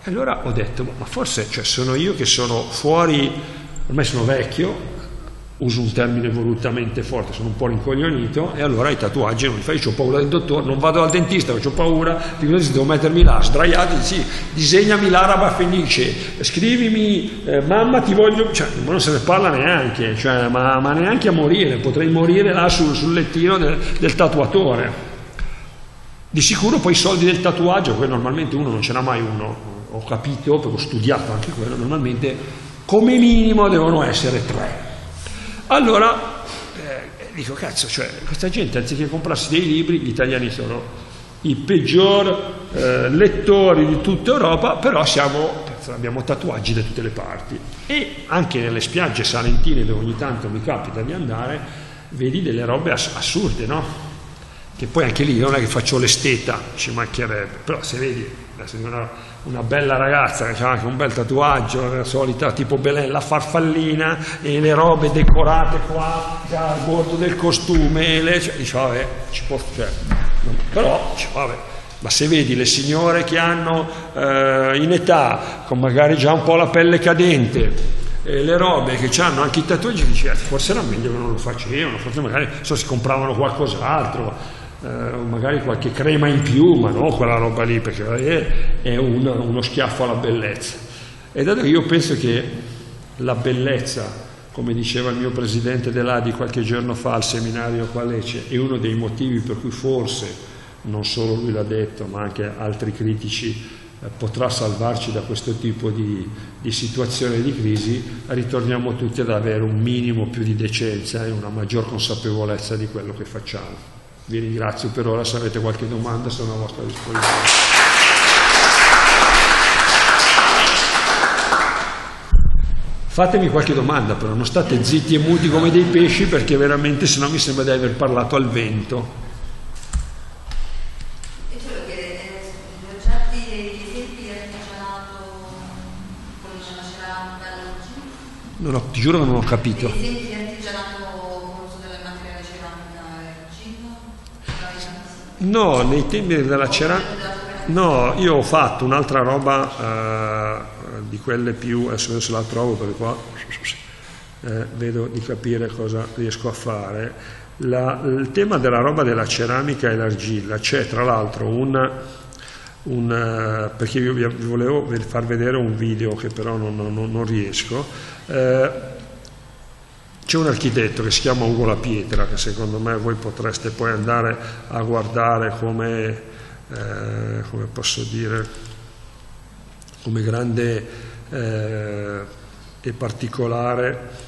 E allora ho detto, ma forse cioè, sono io che sono fuori, ormai sono vecchio, uso un termine volutamente forte, sono un po' rincoglionito, e allora i tatuaggi non li fai, io ho paura del dottore, non vado al dentista perché ho paura, dico, devo mettermi là, sdraiato, sì, disegnami l'araba fenice, scrivimi, eh, mamma ti voglio, cioè non se ne parla neanche, cioè, ma, ma neanche a morire, potrei morire là sul, sul lettino del, del tatuatore. Di sicuro poi i soldi del tatuaggio, poi normalmente uno non ce n'ha mai uno, ho capito, perché ho studiato anche quello, normalmente come minimo devono essere tre. Allora eh, dico, cazzo, cioè questa gente anziché comprarsi dei libri, gli italiani sono i peggior eh, lettori di tutta Europa, però siamo, abbiamo tatuaggi da tutte le parti, e anche nelle spiagge salentine dove ogni tanto mi capita di andare vedi delle robe ass- assurde, no? Che poi anche lì non è che faccio l'esteta, ci mancherebbe, però se vedi una, una bella ragazza che ha anche un bel tatuaggio, la solita tipo Belen, la farfallina e le robe decorate qua al bordo del costume, le, cioè, dice, vabbè, ci può, cioè, non, però dice, vabbè, ma se vedi le signore che hanno eh, in età, con magari già un po' la pelle cadente, e le robe che hanno anche i tatuaggi, dici, forse era meglio che non lo facevano, forse magari so, si compravano qualcos'altro, eh, magari qualche crema in più, ma no quella roba lì, perché è, è un, uno schiaffo alla bellezza. E dato che io penso che la bellezza, come diceva il mio presidente dell'A D I qualche giorno fa al seminario qua a Lecce, è uno dei motivi per cui forse, non solo lui l'ha detto, ma anche altri critici, potrà salvarci da questo tipo di, di situazione di crisi, ritorniamo tutti ad avere un minimo più di decenza e una maggior consapevolezza di quello che facciamo. Vi ringrazio per ora, se avete qualche domanda sono a vostra disposizione. Fatemi qualche domanda, però non state zitti e muti come dei pesci, perché veramente sennò mi sembra di aver parlato al vento. Non ho, ti giuro che non ho capito. Esempi di artigianato con l'uso del materiale ceramica e argilla? No, nei tempi della ceramica. No, io ho fatto un'altra roba uh, di quelle più. Adesso se la trovo, perché qua eh, vedo di capire cosa riesco a fare. La, il tema della roba della ceramica e l'argilla, c'è tra l'altro un. Un, perché io vi volevo far vedere un video che però non, non, non riesco. Eh, c'è un architetto che si chiama Ugo La Pietra, che secondo me voi potreste poi andare a guardare come, eh, come posso dire, come grande eh, e particolare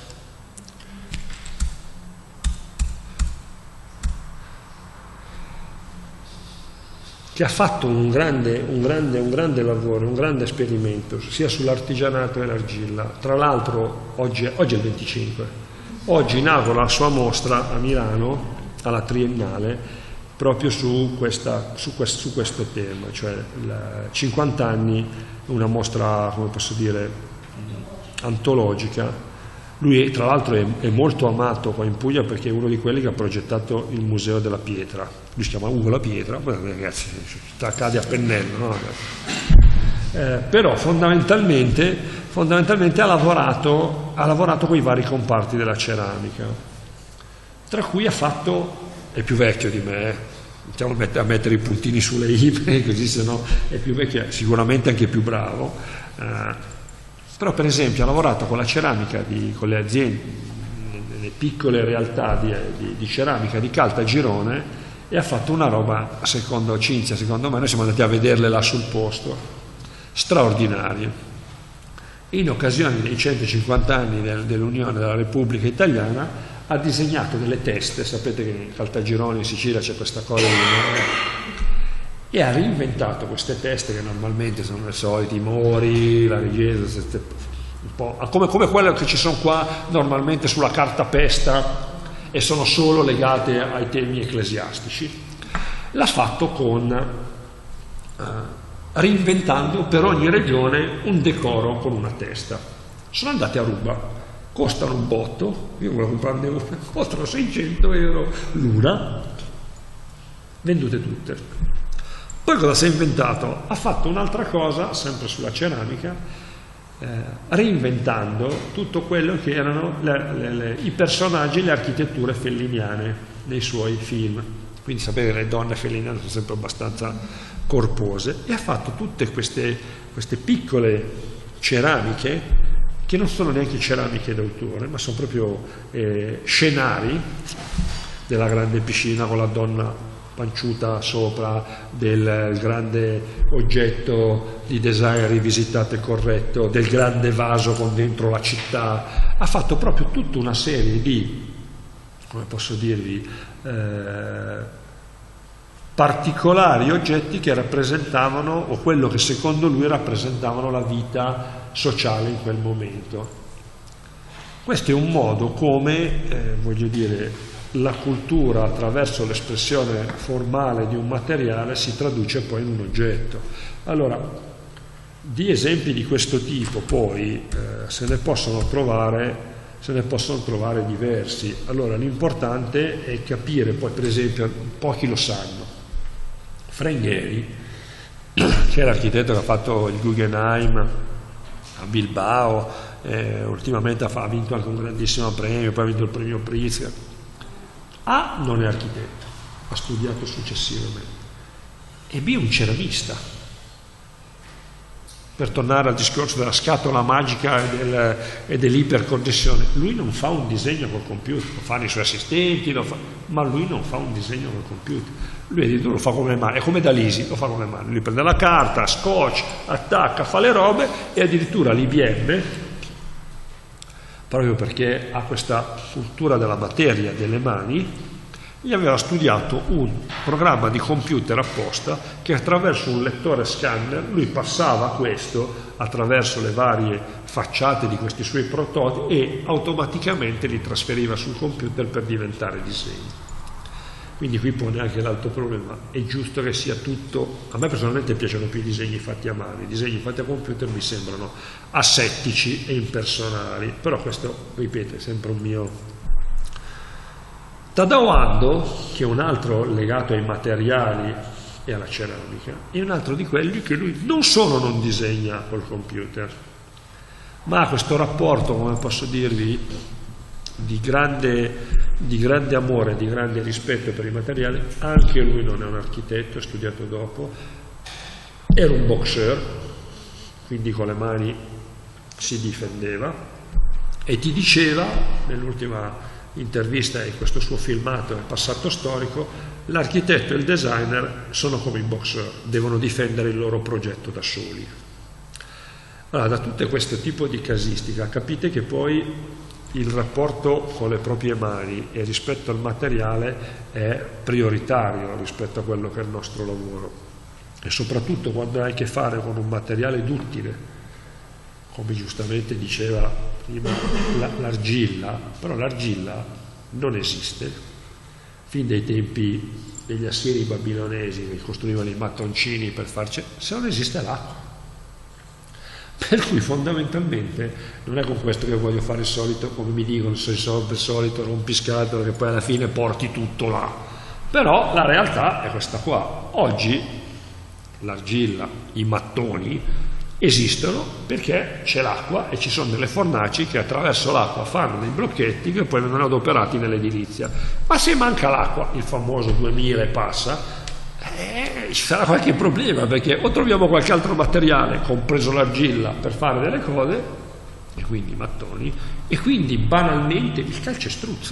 che ha fatto un grande, un, grande, un grande lavoro, un grande esperimento, sia sull'artigianato e l'argilla. Tra l'altro, oggi, oggi è il venticinque, oggi inaugura la sua mostra a Milano, alla Triennale, proprio su, questa, su, questo, su questo tema, cioè il cinquanta anni, una mostra, come posso dire, antologica. Lui tra l'altro è, è molto amato qua in Puglia perché è uno di quelli che ha progettato il Museo della Pietra. Lui si chiama Ugo La Pietra, ragazzi, cade a pennello, no? Eh, però fondamentalmente, fondamentalmente ha, lavorato, ha lavorato con i vari comparti della ceramica, tra cui ha fatto, è più vecchio di me, iniziamo a mettere, a mettere i puntini sulle i, così se no è più vecchio, sicuramente anche più bravo. Eh, Però per esempio ha lavorato con la ceramica, di, con le aziende, le piccole realtà di, di, di ceramica di Caltagirone, e ha fatto una roba, secondo Cinzia, secondo me, noi siamo andati a vederle là sul posto, straordinarie. In occasione dei centocinquanta anni del, dell'Unione della Repubblica Italiana ha disegnato delle teste, sapete che in Caltagirone, in Sicilia, c'è questa cosa di... e ha reinventato queste teste che normalmente sono le solite, i mori, la richiesa, un po', come, come quelle che ci sono qua normalmente sulla cartapesta e sono solo legate ai temi ecclesiastici. L'ha fatto con, eh, reinventando per ogni regione un decoro con una testa. Sono andate a ruba, costano un botto, io me la comprarne una, costano seicento euro l'una, vendute tutte. Poi cosa si è inventato? Ha fatto un'altra cosa, sempre sulla ceramica, eh, reinventando tutto quello che erano le, le, le, i personaggi e le architetture felliniane nei suoi film. Quindi sapete che le donne felliniane sono sempre abbastanza corpose, e ha fatto tutte queste, queste piccole ceramiche, che non sono neanche ceramiche d'autore, ma sono proprio eh, scenari della grande piscina con la donna panciuta sopra, del grande oggetto di design rivisitato e corretto, del grande vaso con dentro la città. Ha fatto proprio tutta una serie di, come posso dirvi, eh, particolari oggetti che rappresentavano, o quello che secondo lui rappresentavano, la vita sociale in quel momento. Questo è un modo come, eh, voglio dire, la cultura attraverso l'espressione formale di un materiale si traduce poi in un oggetto. Allora, di esempi di questo tipo poi eh, se ne possono trovare, se ne possono trovare diversi. Allora, l'importante è capire poi, per esempio, pochi lo sanno, Frengheri, che è l'architetto che ha fatto il Guggenheim a Bilbao, eh, ultimamente ha vinto anche un grandissimo premio, poi ha vinto il premio Pritzker. A non è architetto, ha studiato successivamente, e B un ceramista. Per tornare al discorso della scatola magica e, del, e dell'iperconnessione, lui non fa un disegno col computer, lo fanno i suoi assistenti, lo fa, ma lui non fa un disegno col computer. Lui addirittura lo fa come mano, è come Dalisi, lo fa come mano. Lui prende la carta, scotch, attacca, fa le robe, e addirittura l'I B M, proprio perché ha questa cultura della materia, delle mani, gli aveva studiato un programma di computer apposta che attraverso un lettore scanner lui passava questo attraverso le varie facciate di questi suoi prototipi e automaticamente li trasferiva sul computer per diventare disegni. Quindi qui pone anche l'altro problema: è giusto che sia tutto. A me personalmente piacciono più i disegni fatti a mano, i disegni fatti a computer mi sembrano asettici e impersonali, però questo, ripeto, è sempre un mio. Tadao Ando, che è un altro legato ai materiali e alla ceramica, è un altro di quelli che lui non solo non disegna col computer, ma ha questo rapporto, come posso dirvi, di grande, di grande amore, di grande rispetto per i materiali. Anche lui non è un architetto, è studiato dopo, era un boxer, quindi con le mani si difendeva, e ti diceva nell'ultima intervista in questo suo filmato del passato storico: l'architetto e il designer sono come i boxer, devono difendere il loro progetto da soli. Allora, da tutto questo tipo di casistica capite che poi il rapporto con le proprie mani e rispetto al materiale è prioritario rispetto a quello che è il nostro lavoro, e soprattutto quando hai a che fare con un materiale duttile, come giustamente diceva prima l'argilla. Però l'argilla non esiste. Fin dai tempi degli assiri babilonesi, che costruivano i mattoncini per farci, se non esiste l'acqua. Per cui fondamentalmente non è con questo che voglio fare il solito, come mi dicono, se risolve il solito rompiscatole che poi alla fine porti tutto là. Però la realtà è questa qua. Oggi l'argilla, i mattoni esistono perché c'è l'acqua e ci sono delle fornaci che attraverso l'acqua fanno dei blocchetti che poi vengono adoperati nell'edilizia. Ma se manca l'acqua, il famoso duemila e passa, eh, ci sarà qualche problema, perché o troviamo qualche altro materiale, compreso l'argilla, per fare delle cose, e quindi i mattoni, e quindi banalmente il calcestruzzo.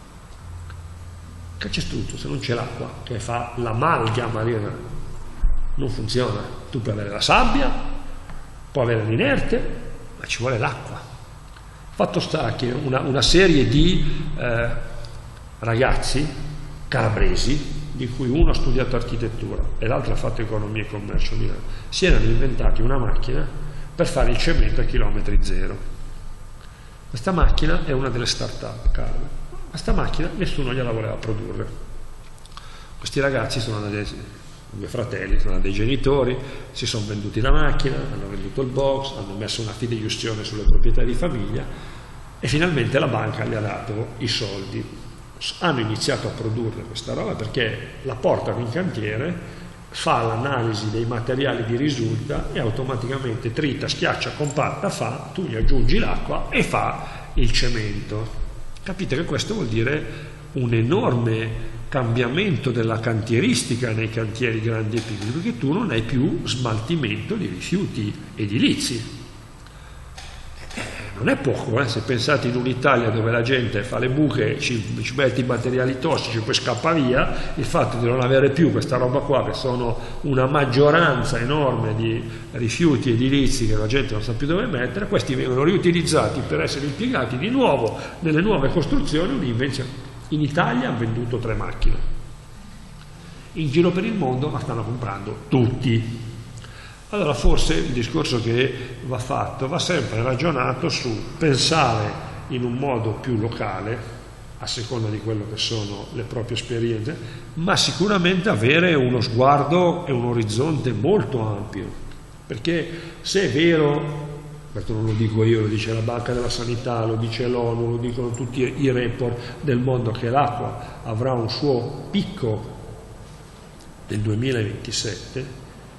Il calcestruzzo, se non c'è l'acqua che fa l'amalgama, non funziona. Tu puoi avere la sabbia, può avere l'inerte, ma ci vuole l'acqua. Fatto sta che una, una serie di eh, ragazzi calabresi, di cui uno ha studiato architettura e l'altro ha fatto economia e commercio a Milano, si erano inventati una macchina per fare il cemento a chilometri zero. Questa macchina è una delle start-up, Carlo. Questa macchina nessuno gliela voleva produrre. Questi ragazzi sono andati, due fratelli, sono dei genitori, si sono venduti la macchina, hanno venduto il box, hanno messo una fideiussione sulle proprietà di famiglia e finalmente la banca gli ha dato i soldi. Hanno iniziato a produrre questa roba perché la portano in cantiere, fa l'analisi dei materiali di risulta e automaticamente trita, schiaccia, compatta, fa, tu gli aggiungi l'acqua e fa il cemento. Capite che questo vuol dire un enorme cambiamento della cantieristica nei cantieri grandi e piccoli, perché tu non hai più smaltimento di rifiuti edilizi. Non è poco, eh? Se pensate in un'Italia dove la gente fa le buche, ci, ci mette i materiali tossici e poi scappa via, il fatto di non avere più questa roba qua, che sono una maggioranza enorme di rifiuti edilizi che la gente non sa più dove mettere, questi vengono riutilizzati per essere impiegati di nuovo nelle nuove costruzioni, un'invenzione. In Italia hanno venduto tre macchine, in giro per il mondo la stanno comprando tutti. Allora forse il discorso che va fatto va sempre ragionato su pensare in un modo più locale, a seconda di quello che sono le proprie esperienze, ma sicuramente avere uno sguardo e un orizzonte molto ampio, perché se è vero, questo non lo dico io, lo dice la Banca della Sanità, lo dice l'ONU, lo dicono tutti i report del mondo, che l'acqua avrà un suo picco nel duemilaventisette,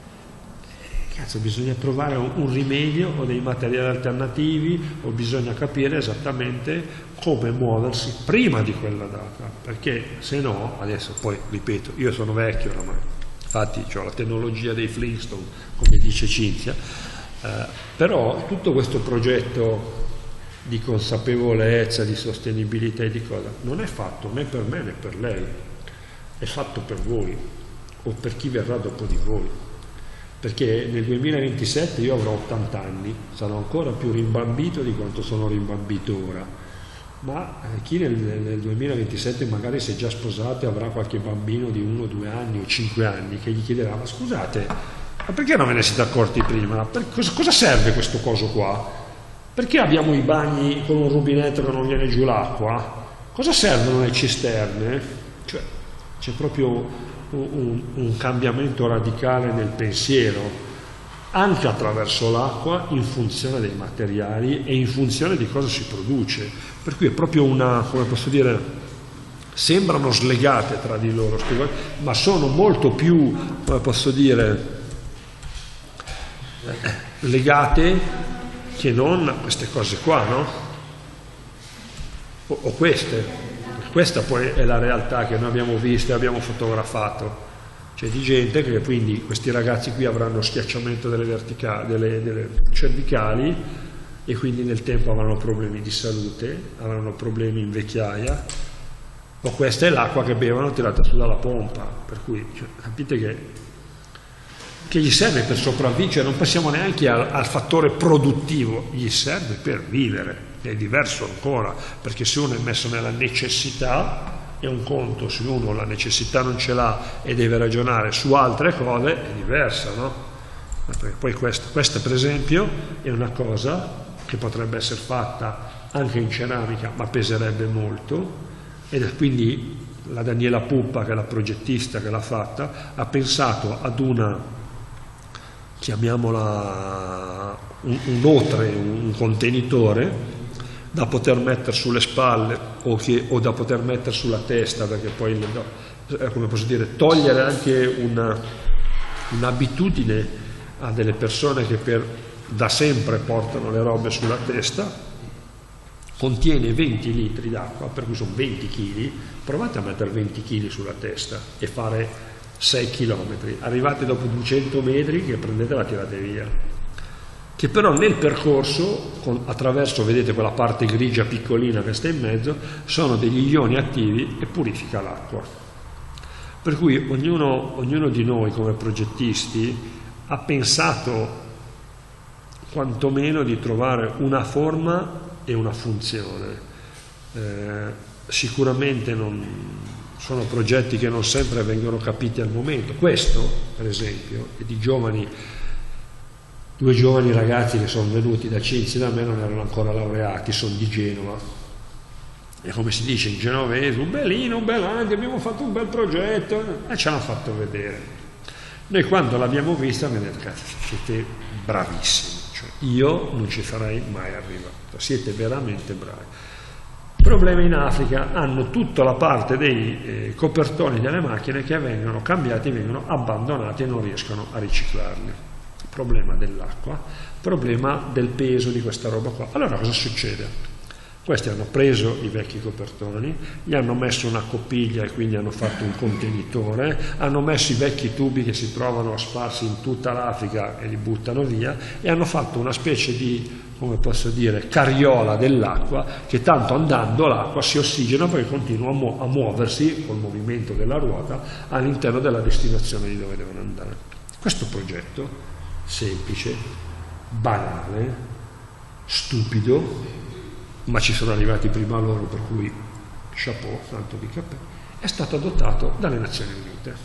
cazzo, bisogna trovare un, un rimedio o dei materiali alternativi, o bisogna capire esattamente come muoversi prima di quella data, perché se no, adesso poi ripeto, io sono vecchio oramai, infatti ho la tecnologia dei Flintstone, come dice Cinzia, eh, però tutto questo progetto di consapevolezza, di sostenibilità e di cosa, non è fatto né per me né per lei, è fatto per voi o per chi verrà dopo di voi. Perché nel duemilaventisette io avrò ottanta anni, sarò ancora più rimbambito di quanto sono rimbambito ora, ma chi nel, nel duemilaventisette magari si è già sposato e avrà qualche bambino di uno, due anni o cinque anni che gli chiederà: ma scusate, ma perché non ve ne siete accorti prima? Per, cosa, cosa serve questo coso qua? Perché abbiamo i bagni con un rubinetto che non viene giù l'acqua? Cosa servono le cisterne? Cioè, c'è proprio Un, un cambiamento radicale nel pensiero, anche attraverso l'acqua, in funzione dei materiali e in funzione di cosa si produce. Per cui è proprio una, come posso dire, sembrano slegate tra di loro, ma sono molto più, come posso dire, legate che non queste cose qua, no? O, o queste. Questa poi è la realtà che noi abbiamo visto e abbiamo fotografato. C'è di gente che quindi, questi ragazzi qui avranno schiacciamento delle, verticali, delle, delle cervicali, e quindi nel tempo avranno problemi di salute, avranno problemi in vecchiaia, o questa è l'acqua che bevono tirata su dalla pompa, per cui cioè, capite che, che gli serve per sopravvivere, non passiamo neanche al, al fattore produttivo, gli serve per vivere. È diverso ancora, perché se uno è messo nella necessità è un conto, se uno la necessità non ce l'ha e deve ragionare su altre cose è diversa, no? Perché poi questa, questa per esempio è una cosa che potrebbe essere fatta anche in ceramica, ma peserebbe molto, ed è quindi la Daniela Puppa, che è la progettista che l'ha fatta, ha pensato ad una, chiamiamola un, un otre, un contenitore da poter mettere sulle spalle o, che, o da poter mettere sulla testa, perché poi, come posso dire, togliere anche una, un'abitudine a delle persone che per, da sempre portano le robe sulla testa. Contiene venti litri d'acqua, per cui sono venti chili, provate a mettere venti chili sulla testa e fare sei chilometri, arrivate dopo duecento metri che prendete e la tirate via. Che però nel percorso, con, attraverso, vedete quella parte grigia piccolina che sta in mezzo, sono degli ioni attivi e purifica l'acqua. Per cui ognuno, ognuno di noi come progettisti ha pensato quantomeno di trovare una forma e una funzione. Eh, sicuramente non, sono progetti che non sempre vengono capiti al momento. Questo, per esempio, è di giovani Due giovani ragazzi che sono venuti da Cinzia da me, non erano ancora laureati, sono di Genova. E come si dice in genovese, un bellino, un bell'anno, abbiamo fatto un bel progetto, e ce l'hanno fatto vedere. Noi quando l'abbiamo vista mi hanno detto: cazzo, siete bravissimi, cioè, io non ci sarei mai arrivato, siete veramente bravi. Problema in Africa, hanno tutta la parte dei eh, copertoni delle macchine che vengono cambiati, vengono abbandonati e non riescono a riciclarli. Problema dell'acqua, problema del peso di questa roba qua. Allora cosa succede? Questi hanno preso i vecchi copertoni, gli hanno messo una coppiglia e quindi hanno fatto un contenitore, hanno messo i vecchi tubi che si trovano sparsi in tutta l'Africa e li buttano via, e hanno fatto una specie di, come posso dire, carriola dell'acqua, che tanto andando l'acqua si ossigena perché continua a, mu a muoversi col movimento della ruota all'interno della destinazione di dove devono andare. Questo progetto semplice, banale, stupido, ma ci sono arrivati prima loro, per cui chapeau, tanto di cappello, è stato adottato dalle Nazioni Unite,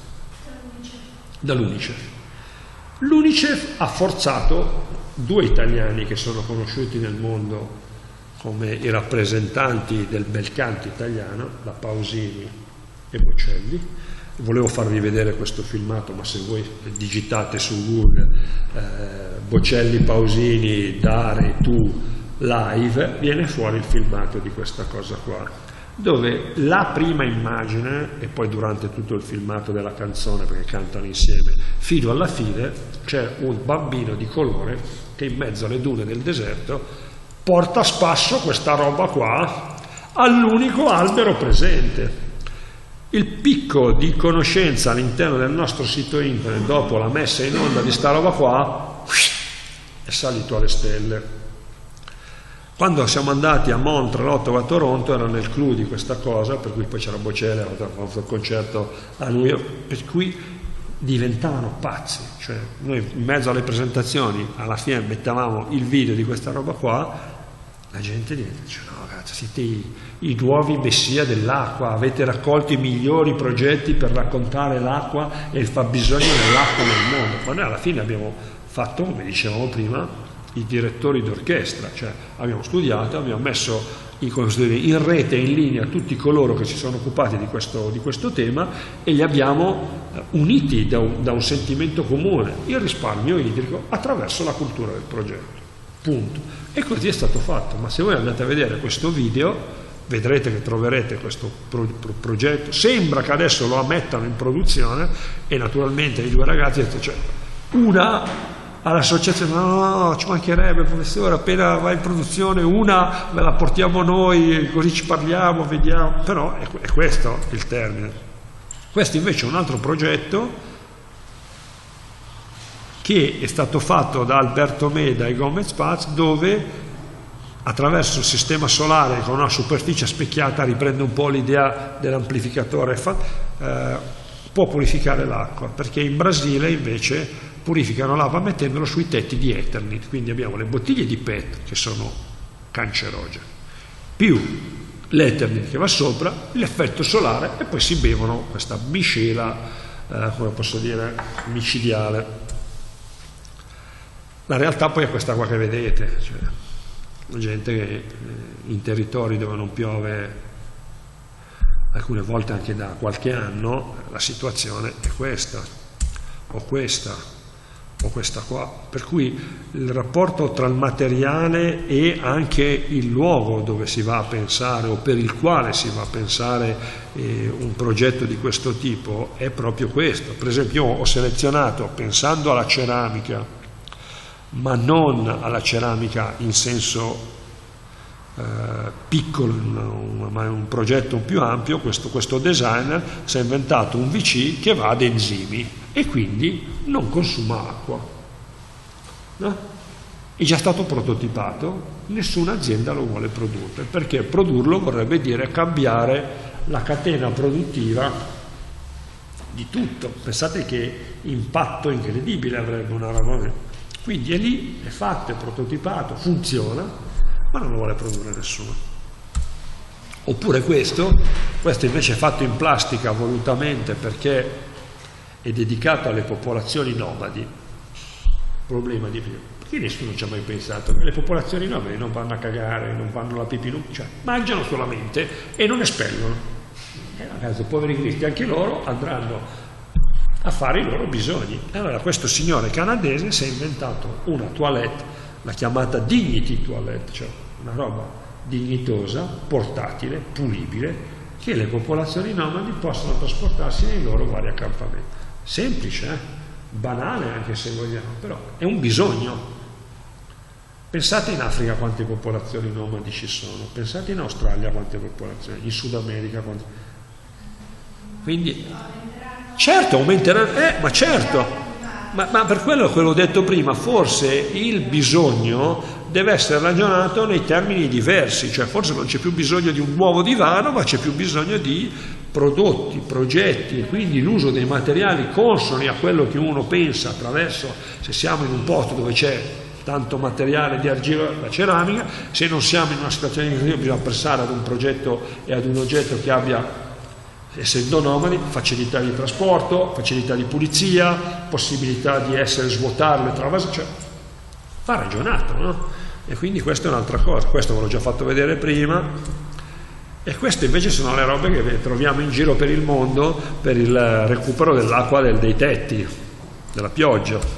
dall'UNICEF. L'UNICEF ha forzato due italiani che sono conosciuti nel mondo come i rappresentanti del bel canto italiano, la Pausini e Bocelli. Volevo farvi vedere questo filmato, ma se voi digitate su Google eh, Bocelli, Pausini, Dare, tu, live, viene fuori il filmato di questa cosa qua, dove la prima immagine, e poi durante tutto il filmato della canzone, perché cantano insieme fino alla fine, c'è un bambino di colore che in mezzo alle dune del deserto porta a spasso questa roba qua all'unico albero presente. Il picco di conoscenza all'interno del nostro sito internet dopo la messa in onda di sta roba qua è salito alle stelle. Quando siamo andati a Montreal, Ottawa, Toronto, era nel clou di questa cosa, per cui poi c'era Bocelli, aveva fatto il concerto a New York, per cui diventavano pazzi. Cioè, noi in mezzo alle presentazioni, alla fine mettavamo il video di questa roba qua, la gente diventa, dice, no ragazzi, siete i, i nuovi messia dell'acqua, avete raccolto i migliori progetti per raccontare l'acqua e il fabbisogno dell'acqua nel mondo. Ma noi alla fine abbiamo fatto, come dicevamo prima, i direttori d'orchestra, cioè abbiamo studiato, abbiamo messo in, in rete, in linea tutti coloro che si sono occupati di questo, di questo tema, e li abbiamo uniti da un, da un sentimento comune, il risparmio idrico, attraverso la cultura del progetto. Punto. E così è stato fatto. Ma se voi andate a vedere questo video, vedrete che troverete questo pro, pro, progetto. Sembra che adesso lo ammettano in produzione, e naturalmente i due ragazzi, cioè, una all'associazione, no, no, no, ci mancherebbe professore, appena va in produzione una ve la portiamo noi, così ci parliamo, vediamo, però è, è questo il termine. Questo invece è un altro progetto che è stato fatto da Alberto Meda e Gomez Paz, dove attraverso il sistema solare con una superficie specchiata, riprende un po' l'idea dell'amplificatore, eh, può purificare l'acqua, perché in Brasile invece purificano l'acqua mettendolo sui tetti di Eternit, quindi abbiamo le bottiglie di P E T che sono cancerogene, più l'Eternit che va sopra, l'effetto solare, e poi si bevono questa miscela, eh, come posso dire, micidiale. La realtà poi è questa qua che vedete, cioè, gente che eh, in territori dove non piove alcune volte anche da qualche anno, la situazione è questa, o questa, o questa qua, per cui il rapporto tra il materiale e anche il luogo dove si va a pensare, o per il quale si va a pensare eh, un progetto di questo tipo, è proprio questo. Per esempio, io ho selezionato, pensando alla ceramica, ma non alla ceramica in senso eh, piccolo, ma in un progetto più ampio, questo, questo designer si è inventato un V C che va ad enzimi e quindi non consuma acqua, no? È già stato prototipato, nessuna azienda lo vuole produrre, perché produrlo vorrebbe dire cambiare la catena produttiva di tutto. Pensate che impatto incredibile avrebbe una roba. Quindi è lì, è fatto, è prototipato, funziona, ma non lo vuole produrre nessuno. Oppure questo, questo invece è fatto in plastica volutamente perché è dedicato alle popolazioni nomadi. Problema di più. Perché nessuno ci ha mai pensato che le popolazioni nomadi non vanno a cagare, non vanno alla pipì, cioè mangiano solamente e non espellono. E a caso, poveri cristi, anche loro andranno a fare i loro bisogni. E allora questo signore canadese si è inventato una toilette, la chiamata Dignity Toilette, cioè una roba dignitosa, portatile, pulibile, che le popolazioni nomadi possano trasportarsi nei loro vari accampamenti. Semplice, eh? Banale anche se vogliamo, però è un bisogno. Pensate in Africa quante popolazioni nomadi ci sono, pensate in Australia quante popolazioni, in Sud America quante... Quindi, certo, aumenteranno, eh, ma certo, ma, ma per quello che l'ho detto prima, forse il bisogno deve essere ragionato nei termini diversi, cioè forse non c'è più bisogno di un nuovo divano, ma c'è più bisogno di prodotti, progetti, e quindi l'uso dei materiali consoni a quello che uno pensa attraverso, se siamo in un posto dove c'è tanto materiale di argilla, la ceramica, se non siamo in una situazione di così bisogna pensare ad un progetto e ad un oggetto che abbia, essendo nomadi, facilità di trasporto, facilità di pulizia, possibilità di essere svuotarlo e travasare, cioè va ragionato, no? E quindi questa è un'altra cosa, questo ve l'ho già fatto vedere prima, e queste invece sono le robe che troviamo in giro per il mondo per il recupero dell'acqua del, dei tetti, della pioggia.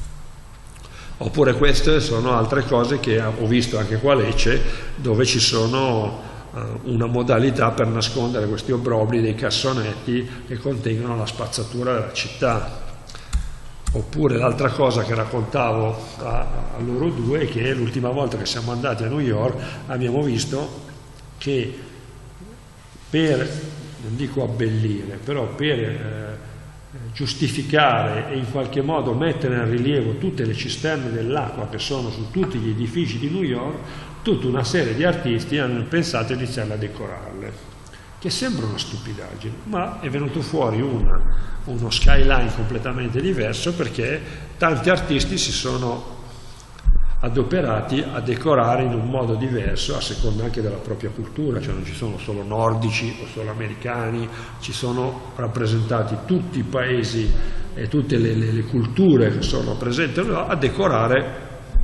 Oppure queste sono altre cose che ho visto anche qua a Lecce, dove ci sono uh, una modalità per nascondere questi obbrobri dei cassonetti che contengono la spazzatura della città. Oppure l'altra cosa che raccontavo a, a loro due è che l'ultima volta che siamo andati a New York abbiamo visto che per, non dico abbellire, però per eh, giustificare e in qualche modo mettere in rilievo tutte le cisterne dell'acqua che sono su tutti gli edifici di New York, tutta una serie di artisti hanno pensato di iniziare a decorarle, che sembra una stupidaggine, ma è venuto fuori una, uno skyline completamente diverso, perché tanti artisti si sono adoperati a decorare in un modo diverso a seconda anche della propria cultura, cioè non ci sono solo nordici o solo americani, ci sono rappresentati tutti i paesi e tutte le, le, le culture che sono presenti a decorare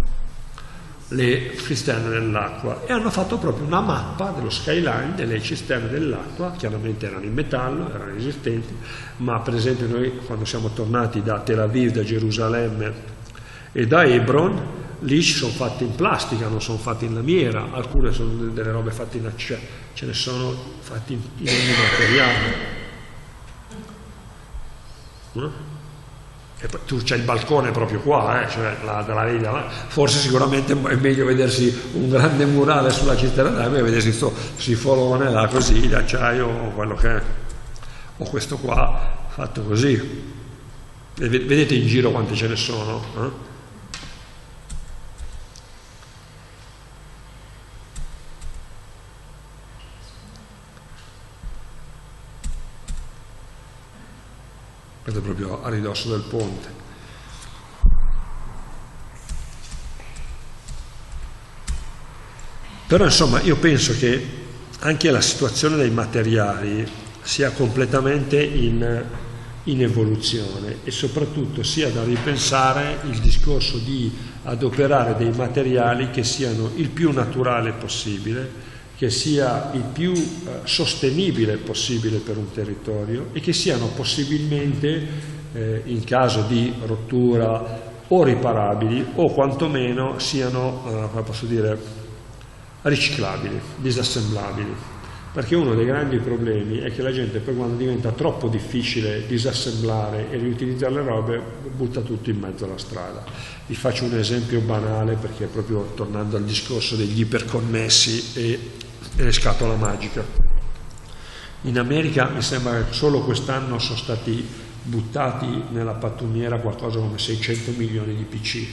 le cisterne dell'acqua, e hanno fatto proprio una mappa dello skyline delle cisterne dell'acqua. Chiaramente erano in metallo, erano resistenti, ma per esempio noi quando siamo tornati da Tel Aviv, da Gerusalemme e da Hebron, lì ci sono fatti in plastica, non sono fatti in lamiera, alcune sono delle robe fatte in acciaio, ce ne sono fatti in, in ogni materiale. No? E poi tu c'è il balcone proprio qua, eh? Cioè la, la, la, la, forse sicuramente è meglio vedersi un grande murale sulla cittadina che vedersi questo sifone là così, di acciaio o quello che è, o questo qua fatto così. E vedete in giro quante ce ne sono? Eh? Questo è proprio a ridosso del ponte. Però insomma io penso che anche la situazione dei materiali sia completamente in, in evoluzione, e soprattutto sia da ripensare il discorso di adoperare dei materiali che siano il più naturale possibile, che sia il più eh, sostenibile possibile per un territorio, e che siano possibilmente, eh, in caso di rottura, o riparabili o quantomeno siano, eh, come posso dire, riciclabili, disassemblabili. Perché uno dei grandi problemi è che la gente poi, quando diventa troppo difficile disassemblare e riutilizzare le robe, butta tutto in mezzo alla strada. Vi faccio un esempio banale, perché proprio tornando al discorso degli iperconnessi e, e le scatole magiche. In America mi sembra che solo quest'anno sono stati buttati nella pattumiera qualcosa come seicento milioni di P C.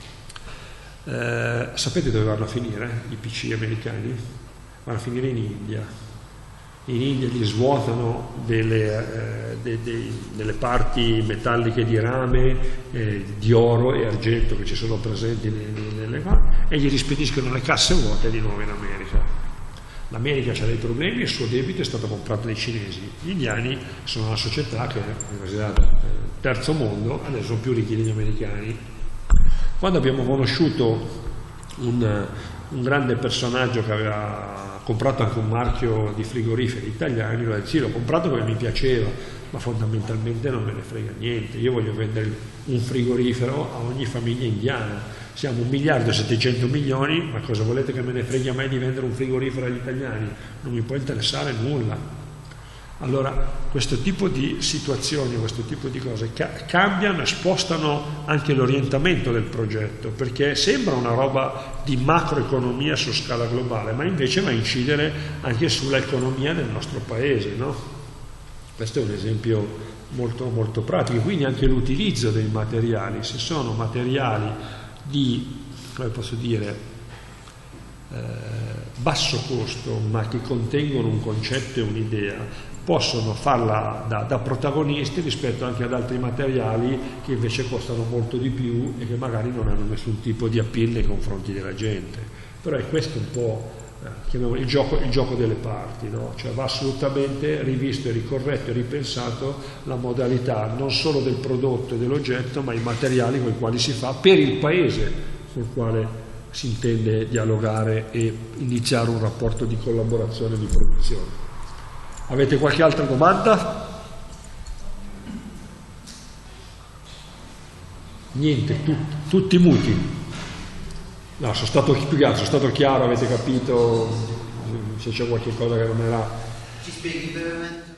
Eh, sapete dove vanno a finire i P C americani? Vanno a finire in India. In India li svuotano delle, eh, de, de, delle parti metalliche di rame, eh, di oro e argento che ci sono presenti nelle, nelle, e gli rispediscono le casse vuote di nuovo in America. L'America ha dei problemi e il suo debito è stato comprato dai cinesi. Gli indiani sono una società che è considerata terzo mondo, adesso sono più ricchi degli americani. Quando abbiamo conosciuto un, un grande personaggio che aveva comprato anche un marchio di frigoriferi italiani, lo sì, l'ho comprato perché mi piaceva, ma fondamentalmente non me ne frega niente. Io voglio vendere un frigorifero a ogni famiglia indiana, siamo un miliardo e settecento milioni, ma cosa volete che me ne freghi a me di vendere un frigorifero agli italiani? Non mi può interessare nulla. Allora, questo tipo di situazioni, questo tipo di cose ca cambiano e spostano anche l'orientamento del progetto, perché sembra una roba di macroeconomia su scala globale, ma invece va a incidere anche sulla economia del nostro paese, no? Questo è un esempio molto, molto pratico. Quindi anche l'utilizzo dei materiali, se sono materiali di, come posso dire, eh, basso costo, ma che contengono un concetto e un'idea, possono farla da, da protagonisti rispetto anche ad altri materiali che invece costano molto di più e che magari non hanno nessun tipo di appeal nei confronti della gente. Però è questo un po' eh, chiamiamolo il gioco, il gioco delle parti, no? Cioè va assolutamente rivisto e ricorretto e ripensato la modalità non solo del prodotto e dell'oggetto, ma i materiali con i quali si fa per il paese con il quale si intende dialogare e iniziare un rapporto di collaborazione e di produzione. Avete qualche altra domanda? Niente, tu, tutti muti. No, sono stato più che altro, sono stato chiaro, avete capito se c'è qualche cosa che non era. Ci spieghi brevemente?